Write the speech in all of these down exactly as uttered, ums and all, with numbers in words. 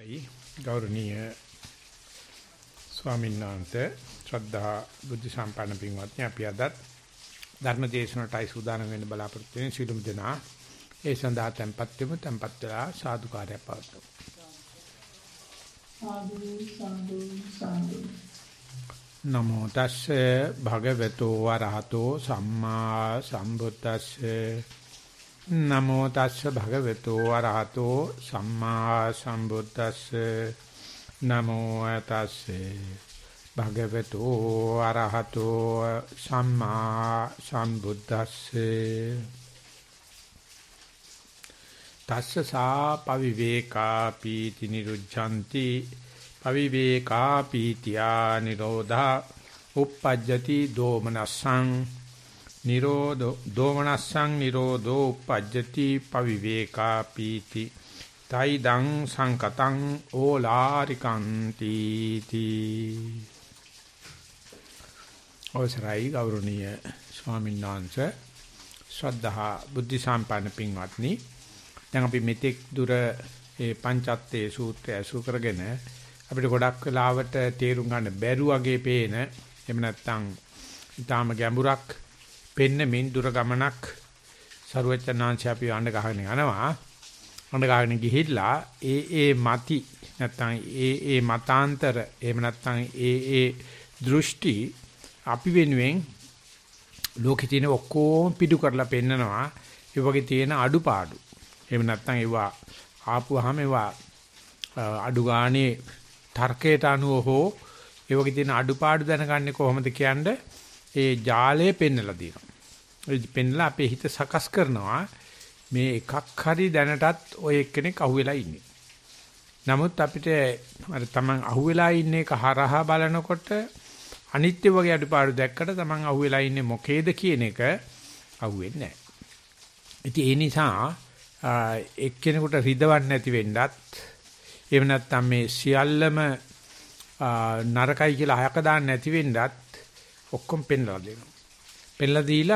අවසරයි ගෞරවනීය ස්වාමීන් වහන්සේ ශ්‍රද්ධා බුද්ධ සම්පන්න පින්වත්නි අපි අද ධර්ම දේශනාවටයි සූදානම් වෙන්න බලාපොරොත්තු වෙන සිළුම් දෙනා ඒ සඳහා tempත් වෙමු tempත් වෙලා සාදුකාරය පවත්වමු සාදු සාදු සාදු නමෝ තස්සේ භගවතු වරහතෝ සම්මා සම්බුද්දස්සේ නමෝ තස්ස භගවතු වරහතෝ සම්මා සම්බුද්දස්සේ නමෝ තස්සේ භගවතු වරහතෝ සම්මා සම්බුද්දස්සේ තස්ස සා පවිවේකා පීති නිරුද්ධಂತಿ පවිවේකා පීතියා නිරෝධා uppajjati දෝමනසං නිරෝධෝ දෝමනස්සං නිරෝධෝ uppajjati පවිවේකා පීති තයිදං සංකතං ඕලාරිකන්ති තී අවසරයි ගෞරවනීය ස්වාමීන් වහන්සේ ශ්‍රද්ධා බුද්ධ සම්පන්න පින්වත්නි දැන් අපි මෙතෙක් දුර ඒ පංචත්තේ සූත්‍රය අසු කරගෙන අපිට ගොඩක් වෙලාවට තේරුම් ගන්න බැරුව වගේ පේන එහෙම නැත්නම් ඊටාම ගැඹුරක් පෙන්නමින් දුර ගමනක් සරුවචනාංශය අපි අඬ ගහගෙන යනවා අඬ ගහගෙන ගිහිල්ලා ඒ ඒ mati නැත්නම් ඒ ඒ මතාන්තර එහෙම නැත්නම් ඒ ඒ දෘෂ්ටි අපි වෙනුවෙන් ලෝකේ තියෙන ඔක්කොම පිටු කරලා පෙන්නනවා ඒ වගේ තියෙන අඩුපාඩු එහෙම නැත්නම් ඒවා ආපුවාම ඒවා අඩු ගානේ තර්කයට අනුව හෝ ඒ වගේ තියෙන අඩුපාඩු දැනගන්නේ කොහොමද කියන්නේ ඒ ජාලය පෙන්නලා දෙනවා. ඒ පෙන්නලා අපේ හිත සකස් කරනවා මේ එකක් හරි දැනටත් ඔය එක්කෙනෙක් අහුවෙලා ඉන්නේ. නමුත් අපිට අර තමන් අහුවෙලා ඉන්න එක හරහා බලනකොට අනිත්‍ය වගේ අඩුපාඩු දැක්කට තමන් අහුවෙලා ඉන්නේ මොකේද කියන එක අහුවෙන්නේ නැහැ. ඉතින් ඒ නිසා එක්කෙනෙකුට රිදවන්න නැති වෙන්නත් එහෙම නැත්නම් මේ සියල්ලම නරකයි කියලා හයක දාන්න නැති වෙන්නත් ඔක්කොම පෙන්ලා දෙනවා. පෙන්ලා දීලා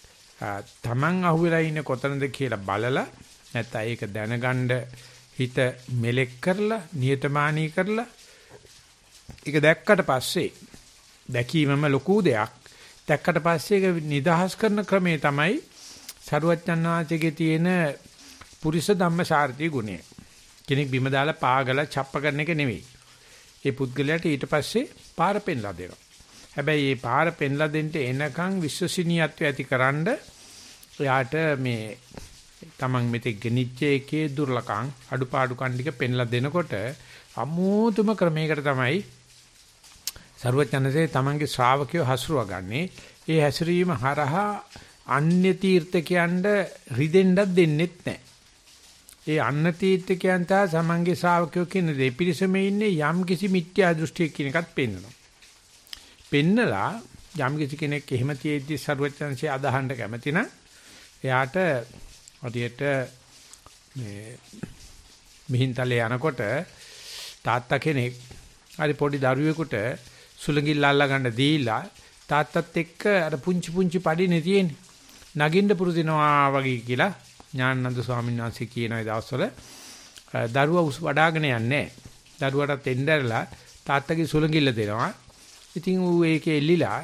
තමන් අහුවෙලා ඉන්නේ කොතනද කියලා බලලා නැත්නම් ඒක දැනගන්න හිත මෙලෙක් කරලා නියතමානී කරලා ඒක දැක්කට පස්සේ දැකීමම ලොකු දෙයක්. දැක්කට පස්සේ ඒක නිදහස් කරන ක්‍රමය තමයි සරුවච්චන් වහන්සේගේ තියෙන පුරිස ධම්මසාරති ගුණය. කෙනෙක් බිම දාලා පාගලා ڇප්ප කරන එක නෙවෙයි. ඒ පුද්ගලයාට ඊට පස්සේ පාර පෙන්ලා දෙනවා. හැබැයි මේ පාර පෙන්ලා දෙන්න එනකන් විශ්වසනීයත්වය ඇතිකරනද එයාට මේ තමන් මෙතෙක් ගෙනිච්ච එකේ දුර්ලකම් අඩුපාඩු කණ්ඩික පෙන්ලා දෙනකොට අමෝතුම ක්‍රමයකට තමයි සර්වඥන්සේ තමන්ගේ ශ්‍රාවකයෝ හසුරුවගන්නේ. ඒ හැසිරීම හරහා අන්‍ය තීර්ථකයන්ට රිදෙන්නත් දෙන්නෙත් නැහැ. ඒ අන්න තීර්ථකයන් තා සමන්ගේ ශ්‍රාවකයෝ කියන දෙපිරිසමේ ඉන්නේ යම් කිසි මිත්‍යා දෘෂ්ටියක් කියන එකත් පෙන්වනවා. පෙන්නලා යම් කිසි කෙනෙක් එහෙම තියෙද්දි සරුවචන්සේ අදහන්න කැමති නම් එයාට හරියට මේ මිහින්තලේ යනකොට තාත්තා කෙනෙක් හරි පොඩි දරුවෙකුට සුළඟිල්ල අල්ලා ගන්න දීලා තාත්තත් එක්ක අර පුංචි පුංචි පඩිනේ තියෙන්නේ නගින්න පුරුදිනවා වගේ කියලා ඥානানন্দ ස්වාමීන් වහන්සේ කියන ඒ දවස්වල දරුවා උස් වඩාගෙන යන්නේ නැහැ. දරුවාට එnderලා තාත්තගේ සුළඟිල්ල දෙනවා. ඉතින් ඌ ඒකේ එල්ලිලා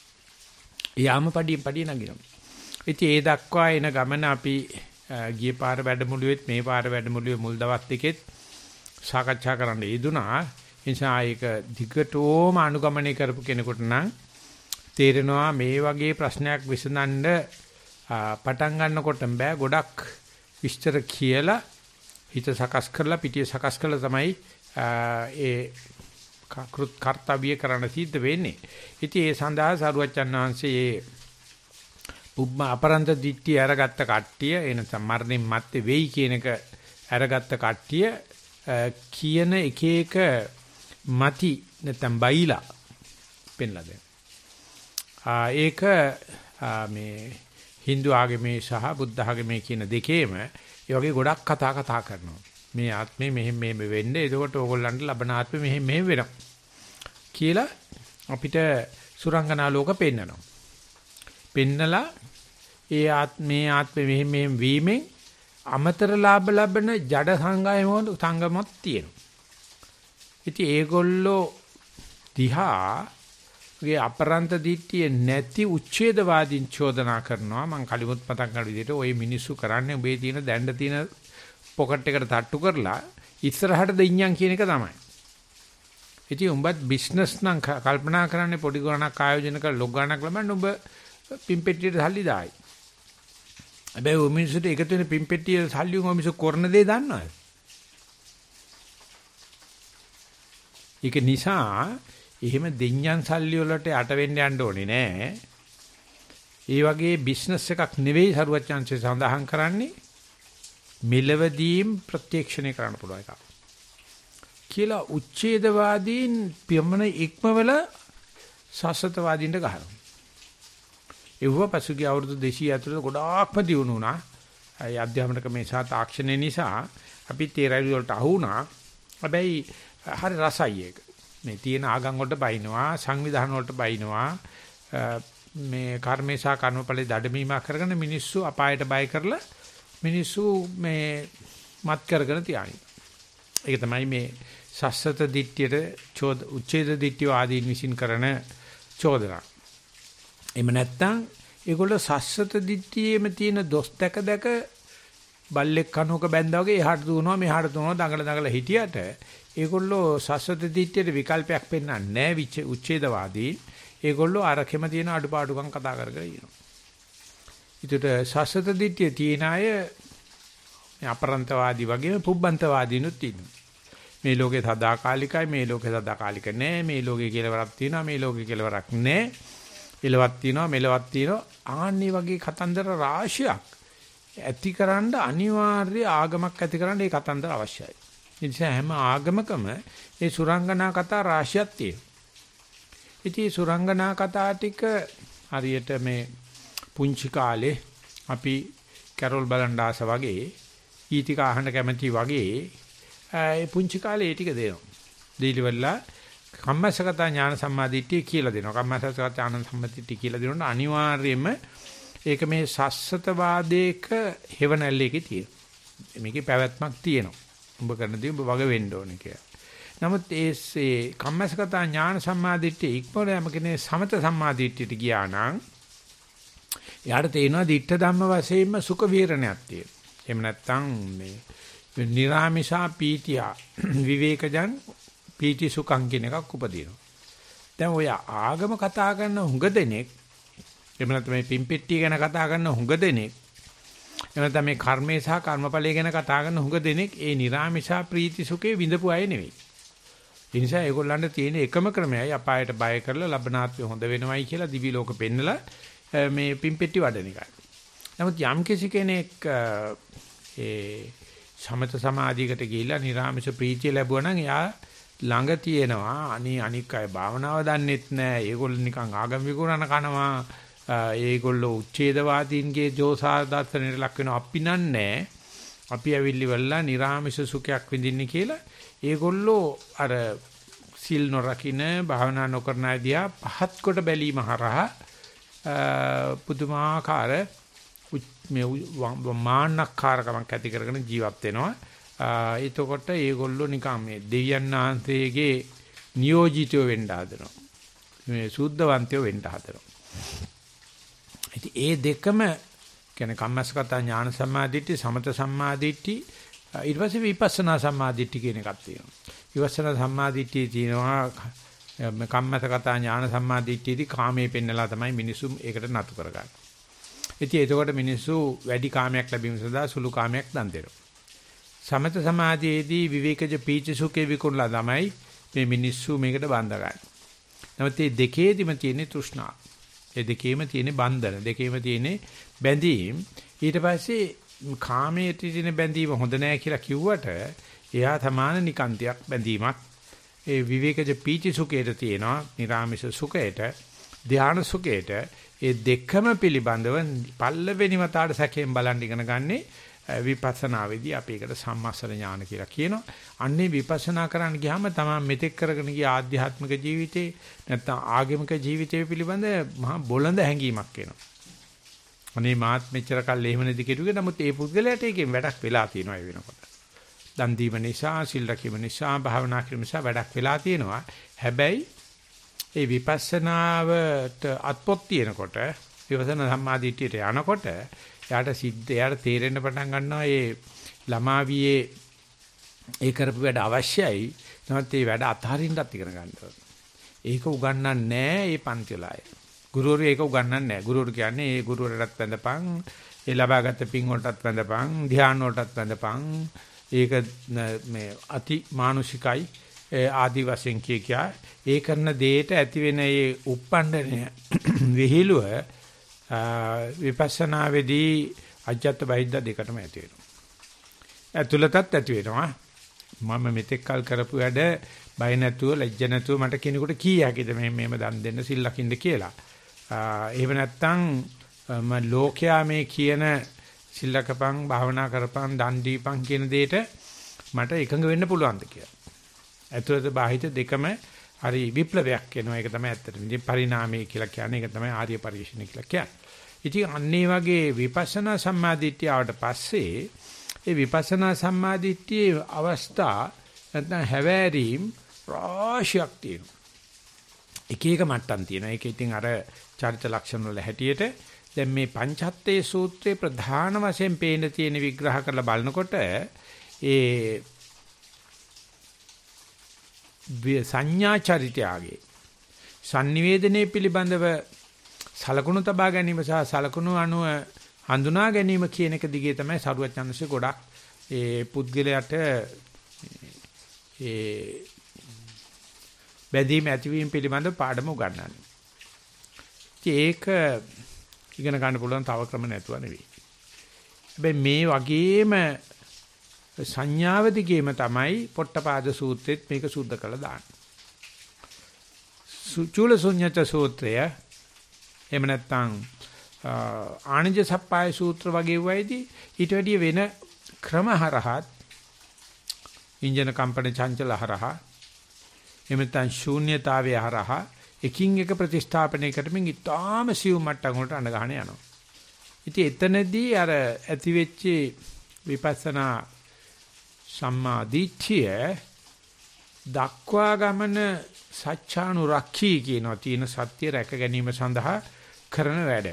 යාම පඩියෙන් පඩිය නගිනවා. ඉතින් ඒ දක්වා එන ගමන අපි ගිය පාර වැඩමුළුවෙත් මේ පාර වැඩමුළුවේ මුල් දවස් දෙකෙත් සාකච්ඡා කරන්න යෙදුනා. ඒ නිසා ඒක දිගටම අනුගමනය කරපු කෙනෙකුට නම් තේරෙනවා මේ වගේ ප්‍රශ්නයක් විසඳන්න පටන් ගන්නකොටම බෑ ගොඩක් විස්තර කියලා හිත සකස් කරලා පිටිය සකස් කරලා තමයි ඒ කෘත් කර්තව්‍ය කරන්න සිද්ධ වෙන්නේ. ඉතින් ඒ සඳහා සරුවච්චන් වහන්සේ මේ පුබ්බ අපරන්ත දිට්ඨිය අරගත්ත කට්ටිය එනසම් මරණින් මත්තේ වෙයි කියන එක අරගත්ත කට්ටිය කියන එක එක mati නැත්නම් බයිලා පෙන්ලා දෙනවා. ඒක මේ Hindu ආගමේ සහ බුද්ධ ආගමේ කියන දෙකේම ඒ වගේ ගොඩක් කතා කතා කරනවා. මේ ආත්මේ මෙහෙම මෙහෙම වෙන්නේ. එතකොට ඕගොල්ලන්ට ලබන ආත්මේ මෙහෙම මෙහෙම වෙනවා. කියලා අපිට සුරංගනා ලෝක පෙන්නනවා. පෙන්නලා ඒ ආත්මේ ආත්මේ මෙහෙම මෙහෙම වීමෙන් අමතර ලාභ ලබන ජඩ සංගයම සංගමත් තියෙනවා. ඉතින් ඒගොල්ලෝ දිහා ගේ අපරන්ත දිට්ඨිය නැති උච්ඡේදවාදීන් චෝදනා කරනවා. මම කලිමුත් මතක් කරන විදිහට ওই මිනිස්සු කරන්නේ උඹේ තියෙන දැඬ තියෙන පොකට් එකට තට්ටු කරලා ඉස්සරහට දෙඤ්ඤම් කියන එක තමයි. ඉතින් උඹත් බිස්නස් නම් කල්පනා කරන්නේ පොඩි ගණනක් ආයෝජන කරලා ලොග් ගණනක් ලබන්න උඹ පිම්පෙට්ටියට සල්ලි දායි. හැබැයි ඔය මිනිස්සුන්ට එකතු වෙන පිම්පෙට්ටියේ සල්ලි උඹ මිනිස්සු කරන දේ දන්නවද? ඒක නිසා එහෙම දෙඤ්ඤම් සල්ලි වලට යට වෙන්න යන්න ඕනේ නෑ. ඒ වගේ බිස්නස් එකක් නෙවෙයි සරුවචාන්සේ සඳහන් කරන්නේ මෙලවදීම් ප්‍රත්‍යක්ෂණය කරන්න පුළුවන් එකක්. කියලා උච්ඡේදවාදීන් පියමන ඉක්මවල සාසතවාදීන්ට ගහනවා. ඒව පසුගිය අවුරුදු දෙසීය ඇතුළත ගොඩාක්ම දියුණු වුණා. ඒ අධ්‍යාපනික මේ සා තාක්ෂණය නිසා අපි තේරැලි වලට අහු වුණා. හැබැයි හරි රසයි ඒක. මේ තියෙන ආගම් වලට බයිනවා, සංවිධාන වලට බයිනවා, මේ කර්මේශා කර්මඵලේ දඩමීමක් කරගෙන මිනිස්සු අපායට බය කරලා මිනිස්සු මේ මත් කරගෙන තියානින. ඒක තමයි මේ සස්සත දිට්ඨියට චෝද උච්ඡේද දිට්ඨිය ආදීන් විසින් කරන චෝදනා. එහෙම නැත්නම් ඒගොල්ලෝ සස්සත දිට්ඨියේම තියෙන දොස් දැක දැක බල්ලෙක් කනුවක බැඳා වගේ එහාට දුවනවා මෙහාට දුවනවා දඟල දඟල හිටියට ඒගොල්ලෝ සස්සත දිට්ඨියට විකල්පයක් පෙන්වන්නේ නැහැ උච්ඡේදවාදී. ඒගොල්ලෝ අරකෙම තියෙන අඩුපාඩුකම් කතා කර කර ඉනවා. ඊට සස්සත දිට්ඨිය තියෙන අය අපරන්තවාදී වගේම පුබ්බන්තවාදීනුත් ඉන්නවා. මේ ලෝකේ සදාකාලිකයි මේ ලෝකේ සදාකාලික නෑ මේ ලෝකේ කෙලවරක් තියෙනවා මේ ලෝකේ කෙලවරක් නෑ. එලවක් තියෙනවා මෙලවක් තියෙනවා ආන්නේ වගේ කතන්දර රාශියක් ඇතිකරන්න අනිවාර්ය ආගමක් ඇතිකරන්න ඒ කතන්දර අවශ්‍යයි. ඒ නිසා හැම ආගමකම ඒ සුරංගනා කතා රාශියක් තියෙනවා. ඉතින් සුරංගනා කතා ටික හරියට මේ පුංචි කාලේ අපි කැරොල් බලන් ආස වගේ ගීතික අහන්න කැමති වගේ ඒ පුංචි කාලේ ඒ ටික දෙනවා. දීලිවලා කම්මසගත ඥාන සම්මාදිට්ඨිය කියලා දෙනවා. කම්මසගත ඥාන සම්මාදිට්ඨිය කියලා දෙනොත් අනිවාර්යයෙන්ම ඒක මේ සස්සතවාදයක හේවණල්ලේකේ තියෙනවා. මේකේ පැවැත්මක් තියෙනවා. උඹ කරන දේ උඹ වග වෙන්න ඕනේ කියලා. නමුත් ඒ කම්මසගත ඥාන සම්මාදිට්ඨිය ඉක්මොල යම කෙනේ සමත සම්මාදිට්ඨියට ගියා නම් එයාට තේනවා දිට්ඨ ධම්ම වශයෙන්ම සුඛ විහරණයක් තියෙනවා. එහෙම නැත්නම් මේ නිරාමිෂා පීතිය විවේකජන් පීති සුඛං කියන එකක් උපදිනවා. දැන් ඔය ආගම කතා කරන හුඟ දෙනෙක් එහෙම නැත්නම් මේ පිම්පෙට්ටිය ගැන කතා කරන හුඟ දෙනෙක් එහෙම නැත්නම් මේ කර්මේ සහ කර්මඵලයේ ගැන කතා කරන හුඟ දෙනෙක් ඒ නිරාමිෂා ප්‍රීති සුඛේ විඳපු අය නෙවෙයි. ඒ නිසා ඒගොල්ලන්ට තියෙන එකම ක්‍රමයයි අපායට බය කරලා ලබනාත්මය හොඳ වෙනවයි කියලා දිවි ලෝක පෙන්නලා මේ පිම්පෙට්ටි වඩන එකයි. නමුත් යම් කිසි කෙනෙක් ඒ සමත සමාධියකට ගිහිල්ලා නිරාමිෂ ප්‍රීතිය ලැබුවා නම් එයා ළඟ තියෙනවා අනි අනික් අය භාවනාව දන්නෙත් නැහැ. ඒගොල්ලෝ නිකන් ආගම් විකුණන කනවා. ඒගොල්ලෝ උච්ඡේදවාදීන්ගේ ජෝසා දර්ශනයට ලක් වෙනවා. අපි නන්නේ. අපි ඇවිල්ලි වෙලා නිරාමිෂ සුඛයක් විඳින්නේ කියලා. ඒගොල්ලෝ අර සිල් නොරකින්න භාවනා නොකරන අය දිහා පහත් කොට බැලීම හරහා පුදුමාකාර මේ මාන්නක්කාරකමක් ඇති කරගෙන ජීවත් වෙනවා. එතකොට ඒගොල්ලෝ නිකන් මේ දෙවියන් වහන්සේගේ නියෝජිතයෝ වෙන්න හදනවා. මේ සුද්ධවන්තයෝ වෙන්න හදනවා. ඉතින් ඒ දෙකම කියන්නේ කම්මස්සගත ඥාන සම්මාදිට්ඨි සමත සම්මාදිට්ඨි ඊට පස්සේ විපස්සනා සම්මාදිට්ඨි කියන එකක් තියෙනවා. විපස්සනා සම්මාදිට්ඨිය තියෙනවා කම්මස්සගත ඥාන සම්මාදිට්ඨියදී කාමයේ පෙන්නලා තමයි මිනිසු ඒකට නතු කරගන්නේ. ඉතින් එතකොට මිනිස්සු වැඩි කාමයක් ලැබීම සඳහා සුළු කාමයක් දන් දෙනවා. සමත සමාධියේදී විවේකජ පීච සුඛේ විකුණලා තමයි මේ මිනිස්සු මේකට බඳගන්නේ. නමුත් මේ දෙකේදිම තියෙන තෘෂ්ණාව. ඒ දෙකේම තියෙන බන්ධන, දෙකේම තියෙන බැඳීම්. ඊට පස්සේ කාමයේ තියෙන බැඳීම හොඳ නෑ කියලා කිව්වට එයා සමාන නිකාන්තයක් බැඳීමක්. ඒ විවේකජ පීච සුඛේට තියෙනවා, නිරාමිෂ සුඛේට, ධානා සුඛේට. ඒ දෙකම පිළිබඳව පල්ලවෙනි වතාවට සැකයෙන් බලන් ඉගෙන ගන්නේ විපස්සනාවේදී අපි ඒකට සම්මස්සන ඥාන කියලා කියනවා. අන්නේ විපස්සනා කරන්න ගියාම තමයි මෙතෙක් කරගෙන ගිය ආධ්‍යාත්මික ජීවිතේ නැත්නම් ආගමික ජීවිතේ පිළිබඳ මහා බොළඳ හැඟීමක් එනවා. අනේ මාත් මෙච්චර කල් එහෙම නැති කෙරුවේ. නමුත් ඒ පුද්ගලයාට ඒකෙන් වැඩක් වෙලා තියෙනවා ඒ වෙනකොට. දන් දීම නිසා, සිල් රැකීම නිසා, භාවනා කිරීම නිසා වැඩක් වෙලා තියෙනවා. හැබැයි ඒ විපස්සනාවට අත්පොත් තියෙනකොට, විපස්සනා සම්මාදිටියට යනකොට යාට සිද්ධ යාට තේරෙන්න පටන් ගන්නවා මේ ළමාවියේ ඒ කරපු වැඩ අවශ්‍යයි. නමුත් මේ වැඩ අතහරින්නත් ඉගෙන ගන්න ඕනේ. ඒක උගන්වන්නේ නැහැ මේ පන්ති වල අය. ගුරුවරු ඒක උගන්වන්නේ නැහැ. ගුරුවරු කියන්නේ ඒ ගුරුවරටත් වැඳපන්, ඒ ලබාගත් පින් වලටත් වැඳපන්, ධ්‍යාන වලටත් වැඳපන්. ඒක මේ අති මානුෂිකයි ආදි වශයෙන් කිය කියා ඒ කරන දෙයට ඇති වෙන ඒ උප්පණ්ඩනය විහිළුව විපස්සනා වේදී අජත්ත බහිද්ද දෙකටම ඇති වෙනවා. ඇතුළතත් ඇති වෙනවා. මම මෙතෙක් කල් කරපු වැඩ බය නැතුව ලැජ්ජ නැතුව මට කෙනෙකුට කී හැකිද මේ මේම දන් දෙන්න සිල් ලකින්න කියලා. එහෙම නැත්නම් මම ලෝකයා මේ කියන සිල් ලකපන් භාවනා කරපන් දන් දීපන් කියන දෙයට මට එකඟ වෙන්න පුළුවන්ද කියලා. ඇතුළත බාහිර දෙකම හරි විප්ලවයක් වෙනවා. ඒක තමයි ඇත්තටම. ඉතින් පරිණාමය කියලා කියන්නේ ඒක තමයි ආර්ය පරිශ්‍රණය කියලා කියන්නේ. ඉතින් අන්නේ වගේ විපස්සනා සම්මාදිට්ඨිය ආවට පස්සේ ඒ විපස්සනා සම්මාදිට්ඨියේ අවස්ථා නැත්නම් හැවෑරීම් රාශියක් තියෙනවා. එක එක මට්ටම් තියෙනවා. ඒක ඉතින් අර චරිත ලක්ෂණ වල හැටියට දැන් මේ පංචත්තේ සූත්‍රයේ ප්‍රධාන වශයෙන් පේන තියෙන විග්‍රහ කරලා බලනකොට ඒ සංඥා චරිතයගේ sannivedanaya පිළිබඳව සලකුණු තබා ගැනීම සහ සලකුණු අනුව හඳුනා ගැනීම කියන එක දිගේ තමයි සරුවචනන්සේ ගොඩක් ඒ පුද්ගලයාට ඒ බැඳීම් ඇතිවීම පිළිබඳව පාඩම උගන්වන්නේ. ඒක ඉගෙන ගන්න පුළුවන් තව ක්‍රම නැතුව නෙවෙයි. හැබැයි මේ වගේම සංඥාව දිගේම තමයි පොට්ටපාද සූත්‍රෙත් මේක සුද්ධ කළා දාන්නේ. සුචුල ශුන්්‍යත සූත්‍රය එහෙම නැත්නම් ආනන්ද සප්පාය සූත්‍ර වගේ වයිදී ඊට වැඩිය වෙන ක්‍රම හරහත් ඉන්ජන කම්පන චංචල හරහා එහෙම නැත්නම් ශූන්‍යතාවය හරහා එකින් එක ප්‍රතිස්ථාපනය කරමින් ඊටාම සිව් මට්ටම් වලට අඳ ගන්න යනවා. ඉතින් එතනදී අර ඇති වෙච්ච විපස්සනා සම්මා දිට්ඨිය දක්වා ගමන සත්‍යානුරක්ඛී කියනවා. තියෙන සත්‍ය රැක ගැනීම සඳහා කරන වැඩ.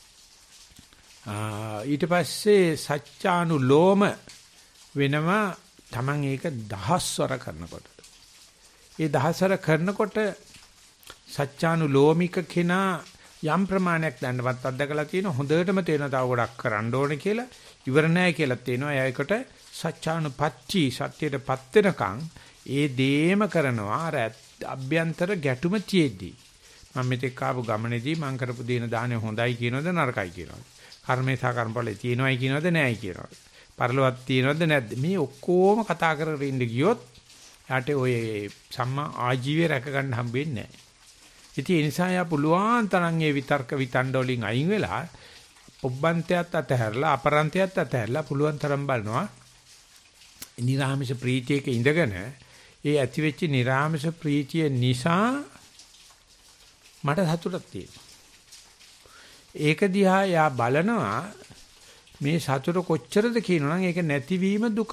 ඊට පස්සේ සත්‍යානුලෝම වෙනවා Taman ඒක දහස්වර කරනකොට. ඒ දහස්වර කරනකොට සත්‍යානුලෝමික කෙනා යම් ප්‍රමාණයක් දැනවත් අත්දකලා තියෙන හොඳටම තේරෙන තව ගොඩක් කරන්න ඕනේ කියලා ඉවර නැහැ කියලා තේනවා. එයාකට සත්‍යානුපත්‍චි සත්‍යයටපත් වෙනකන් ඒ දේම කරනවා. අර අභ්‍යන්තර ගැටුම තියේදී මම මෙතෙක් ආපු ගමනේදී මම කරපු දේන දාහනේ හොඳයි කියනවද නරකයි කියනවද? කර්මේ සහ කර්මඵලේ තියෙනවයි කියනවද නැහැයි කියනවද? පරලොවක් තියෙනවද නැද්ද? මේ ඔක්කොම කතා කරගෙන ඉඳ ගියොත් යාට ඔය සම්මා ආජීවය රැක ගන්න හම්බෙන්නේ නැහැ. ඉතින් ඒ නිසා යා පුළුවන් තරම් ඒ විතර්ක විතණ්ඩ වලින් අයින් වෙලා ඔබ්බන්තයත් අතහැරලා අපරන්තයත් අතහැරලා පුළුවන් තරම් බලනවා. නිරාමිෂ ප්‍රීතියක ඉඳගෙන ඒ ඇතිවෙච්ච නිරාමිෂ ප්‍රීතිය නිසා මට සතුටක් තියෙනවා. ඒක දිහා යා බලනවා මේ සතුට කොච්චරද කියනවනම් ඒක නැතිවීම දුක.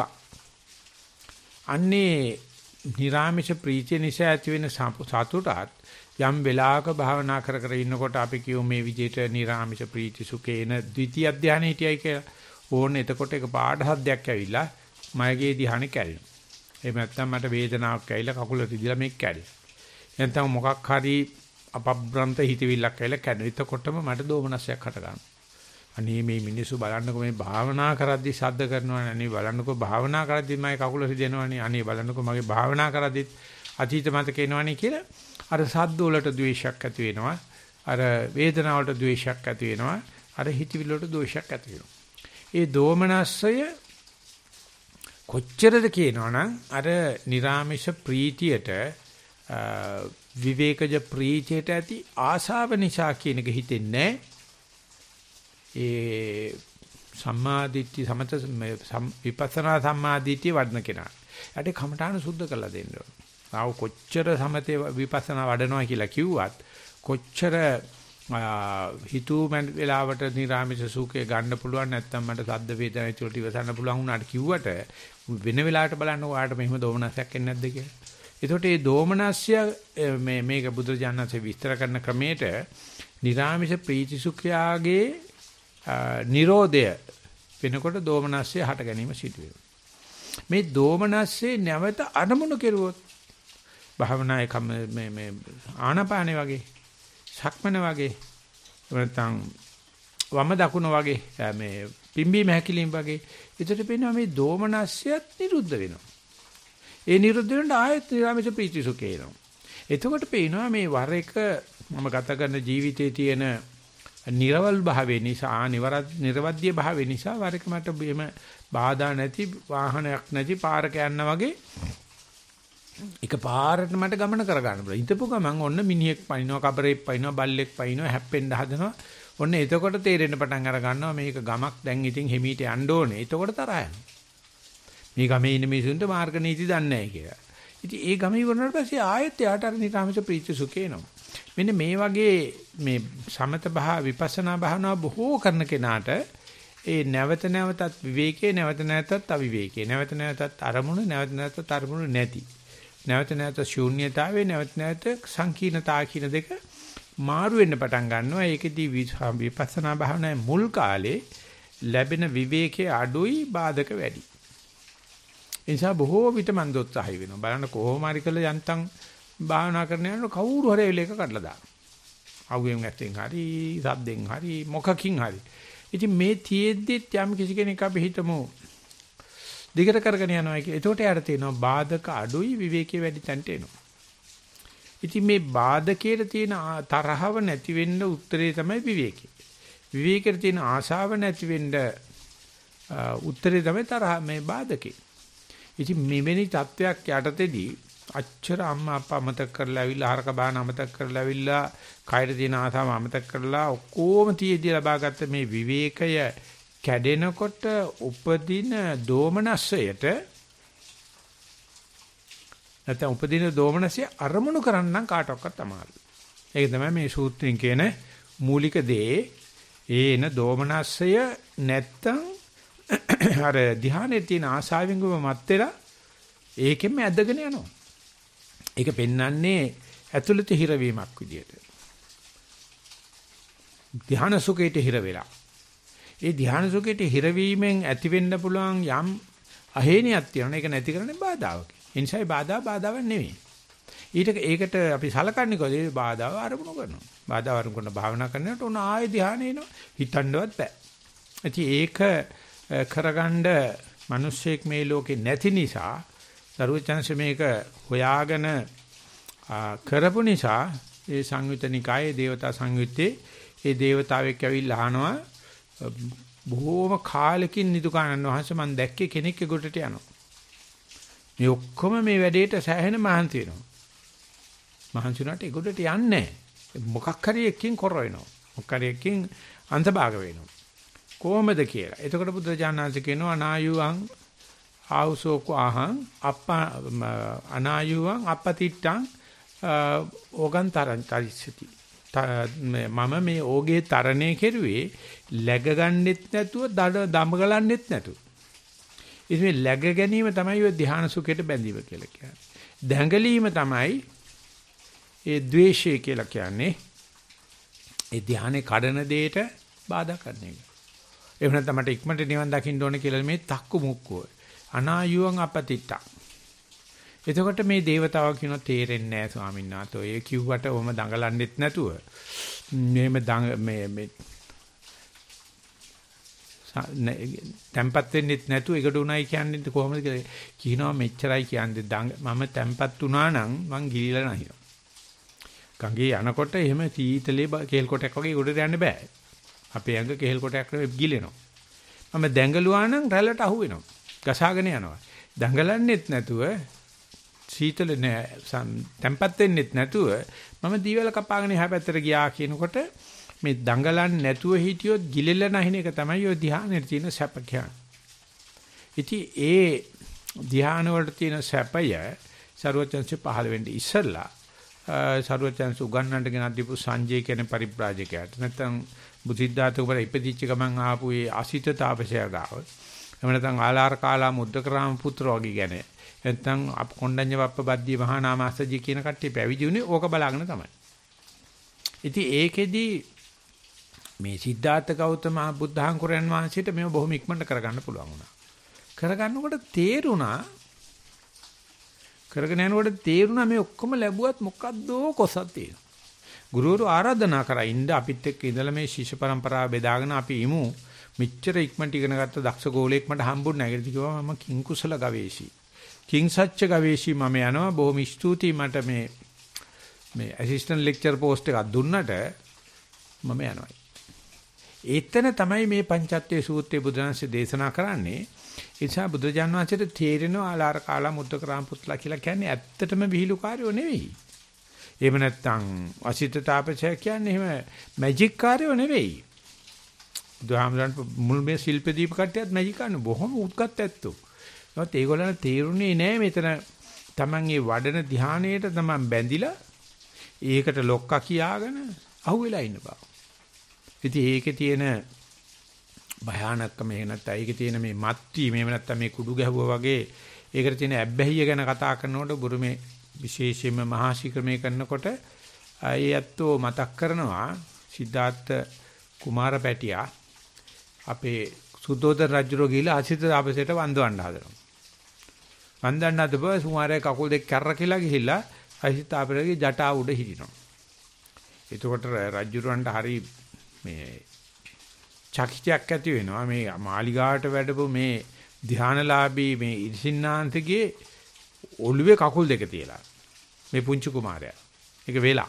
අන්නේ නිරාමිෂ ප්‍රීතිය නිසා ඇති වෙන සතුටත් යම් වෙලාවක භාවනා කර කර ඉන්නකොට අපි කියමු මේ විදිහට නිරාමිෂ ප්‍රීති සුඛේන ද්විතීයි ධානය හිටියයි කියලා. ඕන එතකොට ඒක පාඩ හද්දයක් ඇවිල්ලා මයගේ ධානය කැඩෙනවා. එහෙම නැත්නම් මට වේදනාවක් ඇවිල්ලා කකුල රිදිලා මේක කැඩෙනවා. නැත්නම් මොකක් හරි අපබ්‍රන්ත හිතවිල්ලක් ඇවිල්ලා කැඩෙනවා. එතකොටම මට දෝමනසයක් හට ගන්නවා. අනේ මේ මිනිස්සු බලන්නකෝ මේ භාවනා කරද්දි ශබ්ද කරනවනේ. අනේ බලන්නකෝ භාවනා කරද්දි මගේ කකුල රිදෙනවනේ. අනේ බලන්නකෝ මගේ භාවනා කරද්දිත් අතීත මතක එනවනේ කියලා අර සද්ද වලට ද්වේෂයක් ඇති වෙනවා. අර වේදනාව වලට ද්වේෂයක් ඇති වෙනවා. අර හිතවිලි වලට ද්වේෂයක් ඇති වෙනවා. ඒ දෝමනස්සය කොච්චරද කියනවනම් අර නිරාමිෂ ප්‍රීතියට විවේකජ ප්‍රීතියට ඇති ආශාව නිසා කියන එක හිතෙන්නේ ඒ සම්මාදිට්ඨි සමත විපස්සනා සම්මාදිට්ඨිය වඩන කෙනා. ඊට කමඨාන සුද්ධ කරලා දෙන්න ඕන. ආව කොච්චර සමතේ විපස්සනා වඩනවා කියලා කිව්වත් කොච්චර හිතුව වෙලාවට නිරාමිෂ සුඛය ගන්න පුළුවන් නැත්නම් මට සද්ද වේදනා ඉතුරුට ඉවසන්න පුළුවන් වුණාට කිව්වට වෙන වෙලාවට බලන්න ඔයාලට මෙහෙම දෝමනසයක් එන්නේ නැද්ද කියලා. ඒතකොට මේ දෝමනස්ය මේ මේක බුදුරජාණන්සේ විස්තර කරන ක්‍රමයට නිරාමිෂ ප්‍රීතිසුඛයාගේ නිරෝධය වෙනකොට දෝමනස්ය හට ගැනීම සිදු වෙනවා. මේ දෝමනස්සේ නැවත අරමුණු කෙරුවොත් භාවනායේ මේ මේ ආනාපානෙ වගේ සක්මන වගේ නැත්නම් වම දකුණ වගේ මේ පිම්බීම හැකිලිම වගේ ඒකට පේනවා මේ දෝමනස්යත් නිරුද්ධ වෙනවා. ඒ නිරුද්ධ වෙනකොට ආයත් නිරාමිෂ ප්‍රීතිසුඛය එනවා. එතකොට පේනවා මේ වර එක මම ගත කරන ජීවිතයේ තියෙන නිර්වල් භාවය නිසා නිර්වද්‍ය භාවය නිසා වර එක මට බෙම බාධා නැති වාහනයක් නැති පාරක යන්න වගේ එක පාරට මට ගමන කරගන්න බෑ. හිතපු ගමන් ඔන්න මිනිහෙක් පනිනවා, කබරෙක් පනිනවා, බල්ලෙක් පනිනවා, හැප්පෙන්න හදනවා. ඔන්න එතකොට තේරෙන්න පටන් අර ගන්නවා මේක ගමක් දැන් ඉතින් හිමීට යන්න ඕනේ. එතකොට තරහ යනවා. මේ ගමේ ඉන්න මිනිසුන්ට මාර්ග නීති දන්නේ නැහැ කියලා. ඉතින් ඒ ගමේ ඉවරනට පස්සේ ආයෙත් යාට අර නිරාමිෂ ප්‍රීති සුඛේ එනවා. මෙන්න මේ වගේ මේ සමත භා විපස්සනා භාවනාව බොහෝ කරන කෙනාට ඒ නැවත නැවතත් විවේකේ නැවත නැවතත් අවිවේකේ නැවත නැවතත් අරමුණු නැවත නැවතත් අරමුණු නැති නැවත නැවත ශූන්‍යතාවේ නැවත නැවත සංකීර්ණතා කියන දෙක මාරු වෙන්න පටන් ගන්නවා. ඒකෙදී විපස්සනා භාවනාවේ මුල් කාලේ ලැබෙන විවේකයේ අඩුයි බාධක වැඩි. ඒ නිසා බොහෝ විට මන් දොස්සහයි වෙනවා. බලන්න කොහොම හරි කළ යන්තම් භාවනා කරන යනකොට කවුරු හරි එල එක කඩලා දානවා. අවුයෙන් ඇත්තෙන් හරි සද්දෙන් හරි මොකකින් හරි. ඉතින් මේ තියෙද්දිත් යම් කිසි කෙනෙක් අපි හිතමු දිගට කරගෙන යනවා කියලා. එතකොට යාට තියෙනවා බාධක අඩුයි විවේකයේ වැඩි තැනට එනවා. ඉතින් මේ බාධකයේ තියෙන තරහව නැති වෙන්න උත්තරේ තමයි විවේකේ. විවේකයේ තියෙන ආශාව නැති වෙන්න උත්තරේ තමයි තරහ මේ බාධකේ. ඉතින් මෙවැනි තත්වයක් යටතේදී අච්චර අම්මා අප්පා අමතක කරලා ඇවිල්ලා හරක බාන අමතක කරලා ඇවිල්ලා කයර තියෙන ආසාව අමතක කරලා ඔක්කොම තියේදී ලබාගත්ත මේ විවේකය කැඩෙනකොට උපදින දෝමනස්සයට නැත්නම් උපදින දෝමනසය අරමුණු කරන්නම් කාටවත් අමාරුයි. ඒක තමයි මේ සූත්‍රයෙන් කියන මූලික දේ. ඒන දෝමනස්සය නැත්තම් අර ධ්‍යානයේ තියෙන ආසාවෙන් ගොම මත් වෙලා ඒකෙම ඇදගෙන යනවා. ඒක පෙන්වන්නේ ඇතුළත හිරවීමක් විදියට. ධ්‍යාන සුඛයට හිර වෙලා. ඒ ධ්‍යාන සුඛයට හිරවීමෙන් ඇති වෙන්න පුළුවන් යම් අහේනියක් තියෙනවා. ඒක නැති කරන්නේ බාධාවක්. ඒ නිසායි බාධා බාධාවක් නෙවෙයි. ඊට ඒකට අපි සලකන්නේ කොහොමද? ඒ බාධාව අරමුණු කරනවා. බාධා අරමුණු කරන භාවනා කරනකොට උන ආයෙ ධ්‍යානෙ එනවා. හිතන්නවත් බෑ. ඉතින් ඒක කරගන්න මිනිස්සෙක් මේ ලෝකේ නැති නිසා සරුවචනස මේක හොයාගෙන කරපු නිසා ඒ සංයුත නිකායේ දේවතා සංයුත්තේ ඒ දේවතාවෙක් ඇවිල්ලා අහනවා බොහෝම කාලෙකින් නිදුකානන් වහන්සේ මම දැක්කේ කෙනෙක් ඒකට යනවා. මේ ඔක්කොම මේ වැඩේට සෑහෙන මහන්සි වෙනවා. මහන්සි වුණාට ඒකට යන්නේ නැහැ. මොකක් හරි එකකින් කොර වෙනවා. මොකක් හරි එකකින් අන්තභාග වෙනවා. කොහොමද කියලා. එතකොට බුදුරජාණන්සේ කියනවා අනායුං ආවුසෝකෝ අහං අප්පා අනායුං අපතිට්ටං ඕගන්තරං තරිසති. මම මේ ඕගේ තරණය කෙරුවේ läග ගන්නෙත් නැතුව දම ගලන්නෙත් නැතුව. ඉතින් මේ läග ගැනීම තමයි ඔය ධ්‍යාන සුඛයට බැඳීම කියලා කියන්නේ. දැඟලීම තමයි ඒ ද්වේෂය කියලා කියන්නේ. ඒ ධ්‍යානේ කඩන දෙයට බාධා කරන එක. එහෙම නැත්නම් මට ඉක්මනට නිවන් දකින්න ඕනේ කියලා මේ තක්කු මුක්කුව. අනායුං අපතිට්ටං. එතකොට මේ දේවතාවා කියන තේරෙන්නේ නැහැ ස්වාමීන් වහන්සේ. ඔය කිව්වට ඔහම දඟලන්නෙත් නැතුව මෙහෙම මේ මේ තැම්පත් වෙන්නෙත් නැතුව ඒකට උණයි කියන්නේ කොහොමද කියලා කියනවා මෙච්චරයි කියන්නේ මම තැම්පත් වුණා නම් මං ගිලිලා නැහැ. ගඟේ යනකොට එහෙම සීතලේ කේල් කොටයක් වගේ උඩට යන්න බෑ. අපේ ඇඟ කේල් කොටයක් නෙවෙයි ගිලෙනවා. මම දැඟලුවා නම් රැළට අහු වෙනවා. ගසාගෙන යනවා. දඟලන්නෙත් නැතුව සීතල නෑ තැම්පත් වෙන්නෙත් නැතුව මම දීවල කපාගෙන එහා පැත්තට ගියා කියනකොට මේ දඟලන්නේ නැතුව හිටියොත් ගිලෙල නැහින එක තමයි ඔය ධ්‍යානෙට තියෙන සැප කියන්නේ. ඉතින් ඒ ධ්‍යාන වලට තියෙන සැපය සරුවචන්සේ පහළ වෙන්නේ ඉස්සල්ලා සරුවචන්සේ උගන්වන්නට ගෙන දීපු සංජය කියන පරිබ්‍රාජකයාට නැත්නම් බුද්ධිද්දාත උපර ඉපදිච්ච ගමන් ආපු ඒ අසිත තාපසයා ගාව එහෙම නැත්නම් ආලාර කාලා මුද්දකරාම පුත්‍ර වගේ ගැන. නැත්නම් අප කොණ්ඩඤ්ඤ වප්ප බද්දී මහා නාමස්සජී කියන කට්ටිය පැවිදි වුණේ ඕක බලාගෙන තමයි. ඉතින් ඒකෙදි මේ සිද්ධාර්ථ ගෞතම බුද්ධාංකුරයන් වහන්සේට මේව බොහොම ඉක්මනට කරගන්න පුළුවන් වුණා. කරගන්නකොට තේරුණා කරගෙන යනකොට තේරුණා මේ ඔක්කොම ලැබුවත් මොකද්දෝ කොසක් තියෙනවා. ගුරුවරු ආරාධනා කරා ඉන්න අපිත් එක්ක ඉඳලා මේ ශිෂ්‍ය පරම්පරාව බෙදාගෙන අපි ඉමු. මෙච්චර ඉක්මනට ඉගෙන ගත්ත දක්ෂ ගෝලෙක් මට හම්බුනේ නැහැ. ඒකට කිව්වා මම කිං කුසල ගවේෂී. කිං සච්ච ගවේෂී මම යනවා. බොහොම ස්තුතියි මට මේ මේ ඇසිස්ටන්ට් ලෙක්චර් පෝස්ට් එකක් දුන්නට මම යනවා. ඒතන තමයි මේ පංචත්වයේ සූත්‍රයේ බුදුරජාණන්සේ දේශනා කරන්නේ. ඒ නිසා බුදුරජාණන් වහන්සේට තේරෙනවා ආලාර කාලා මුද්දකරාම පුත්ලා කියලා කියන්නේ ඇත්තටම විහිළුකාරයෝ නෙවෙයි. එහෙම නැත්නම් අසිත තාපසය කියන්නේ එහෙම මැජික් කාර්යෝ නෙවෙයි. බුදුහාමරන් මුල් මේ ශිල්ප දීප කට්ටියත් මැජික් කරන බොහොම උත්කත් ඇත්තෝ. ඒවත් ඒගොල්ලන් තේරුනේ නෑ මෙතන Taman මේ වඩන ධානයේට Taman බැඳිලා ඒකට ලොක්කා කියාගෙන අහුවෙලා ඉන්න බව. ඉතින් ඒකේ තියෙන භයානකම එහෙ නැත්නම් ඒකේ තියෙන මේ මත්ටි මේව නැත්නම් මේ කුඩු ගැහුවා වගේ ඒකට තියෙන ඇබ්බැහිය ගැන කතා කරනකොට බුරුමේ විශේෂයෙන්ම මහා ශික්‍රමයේ කරනකොට ඒ ඇත්තෝ මතක් කරනවා සිද්ධාර්ථ කුමාර පැටියා අපේ සුද්ධෝදන රජුරෝ ගිහිලා අසිත තාපසයට වන්දවන්න හදනවා. වන්දන්න හදපුව සුමාරේ කකුල් දෙක කැරකිලා ගිහිල්ලා අසිත තාපසගේ ජටා උඩ හිටිනවා. එතකොට රජුරවන්ට හරි මේ චකිතයක් ඇති වෙනවා මේ මාලිගාවට වැඩපු මේ ධානලාභී මේ ඉරිසින්නාන්තගේ ඔළුවේ කකුල් දෙක තියලා මේ පුංචි කුමාරයා. ඒක වෙලා.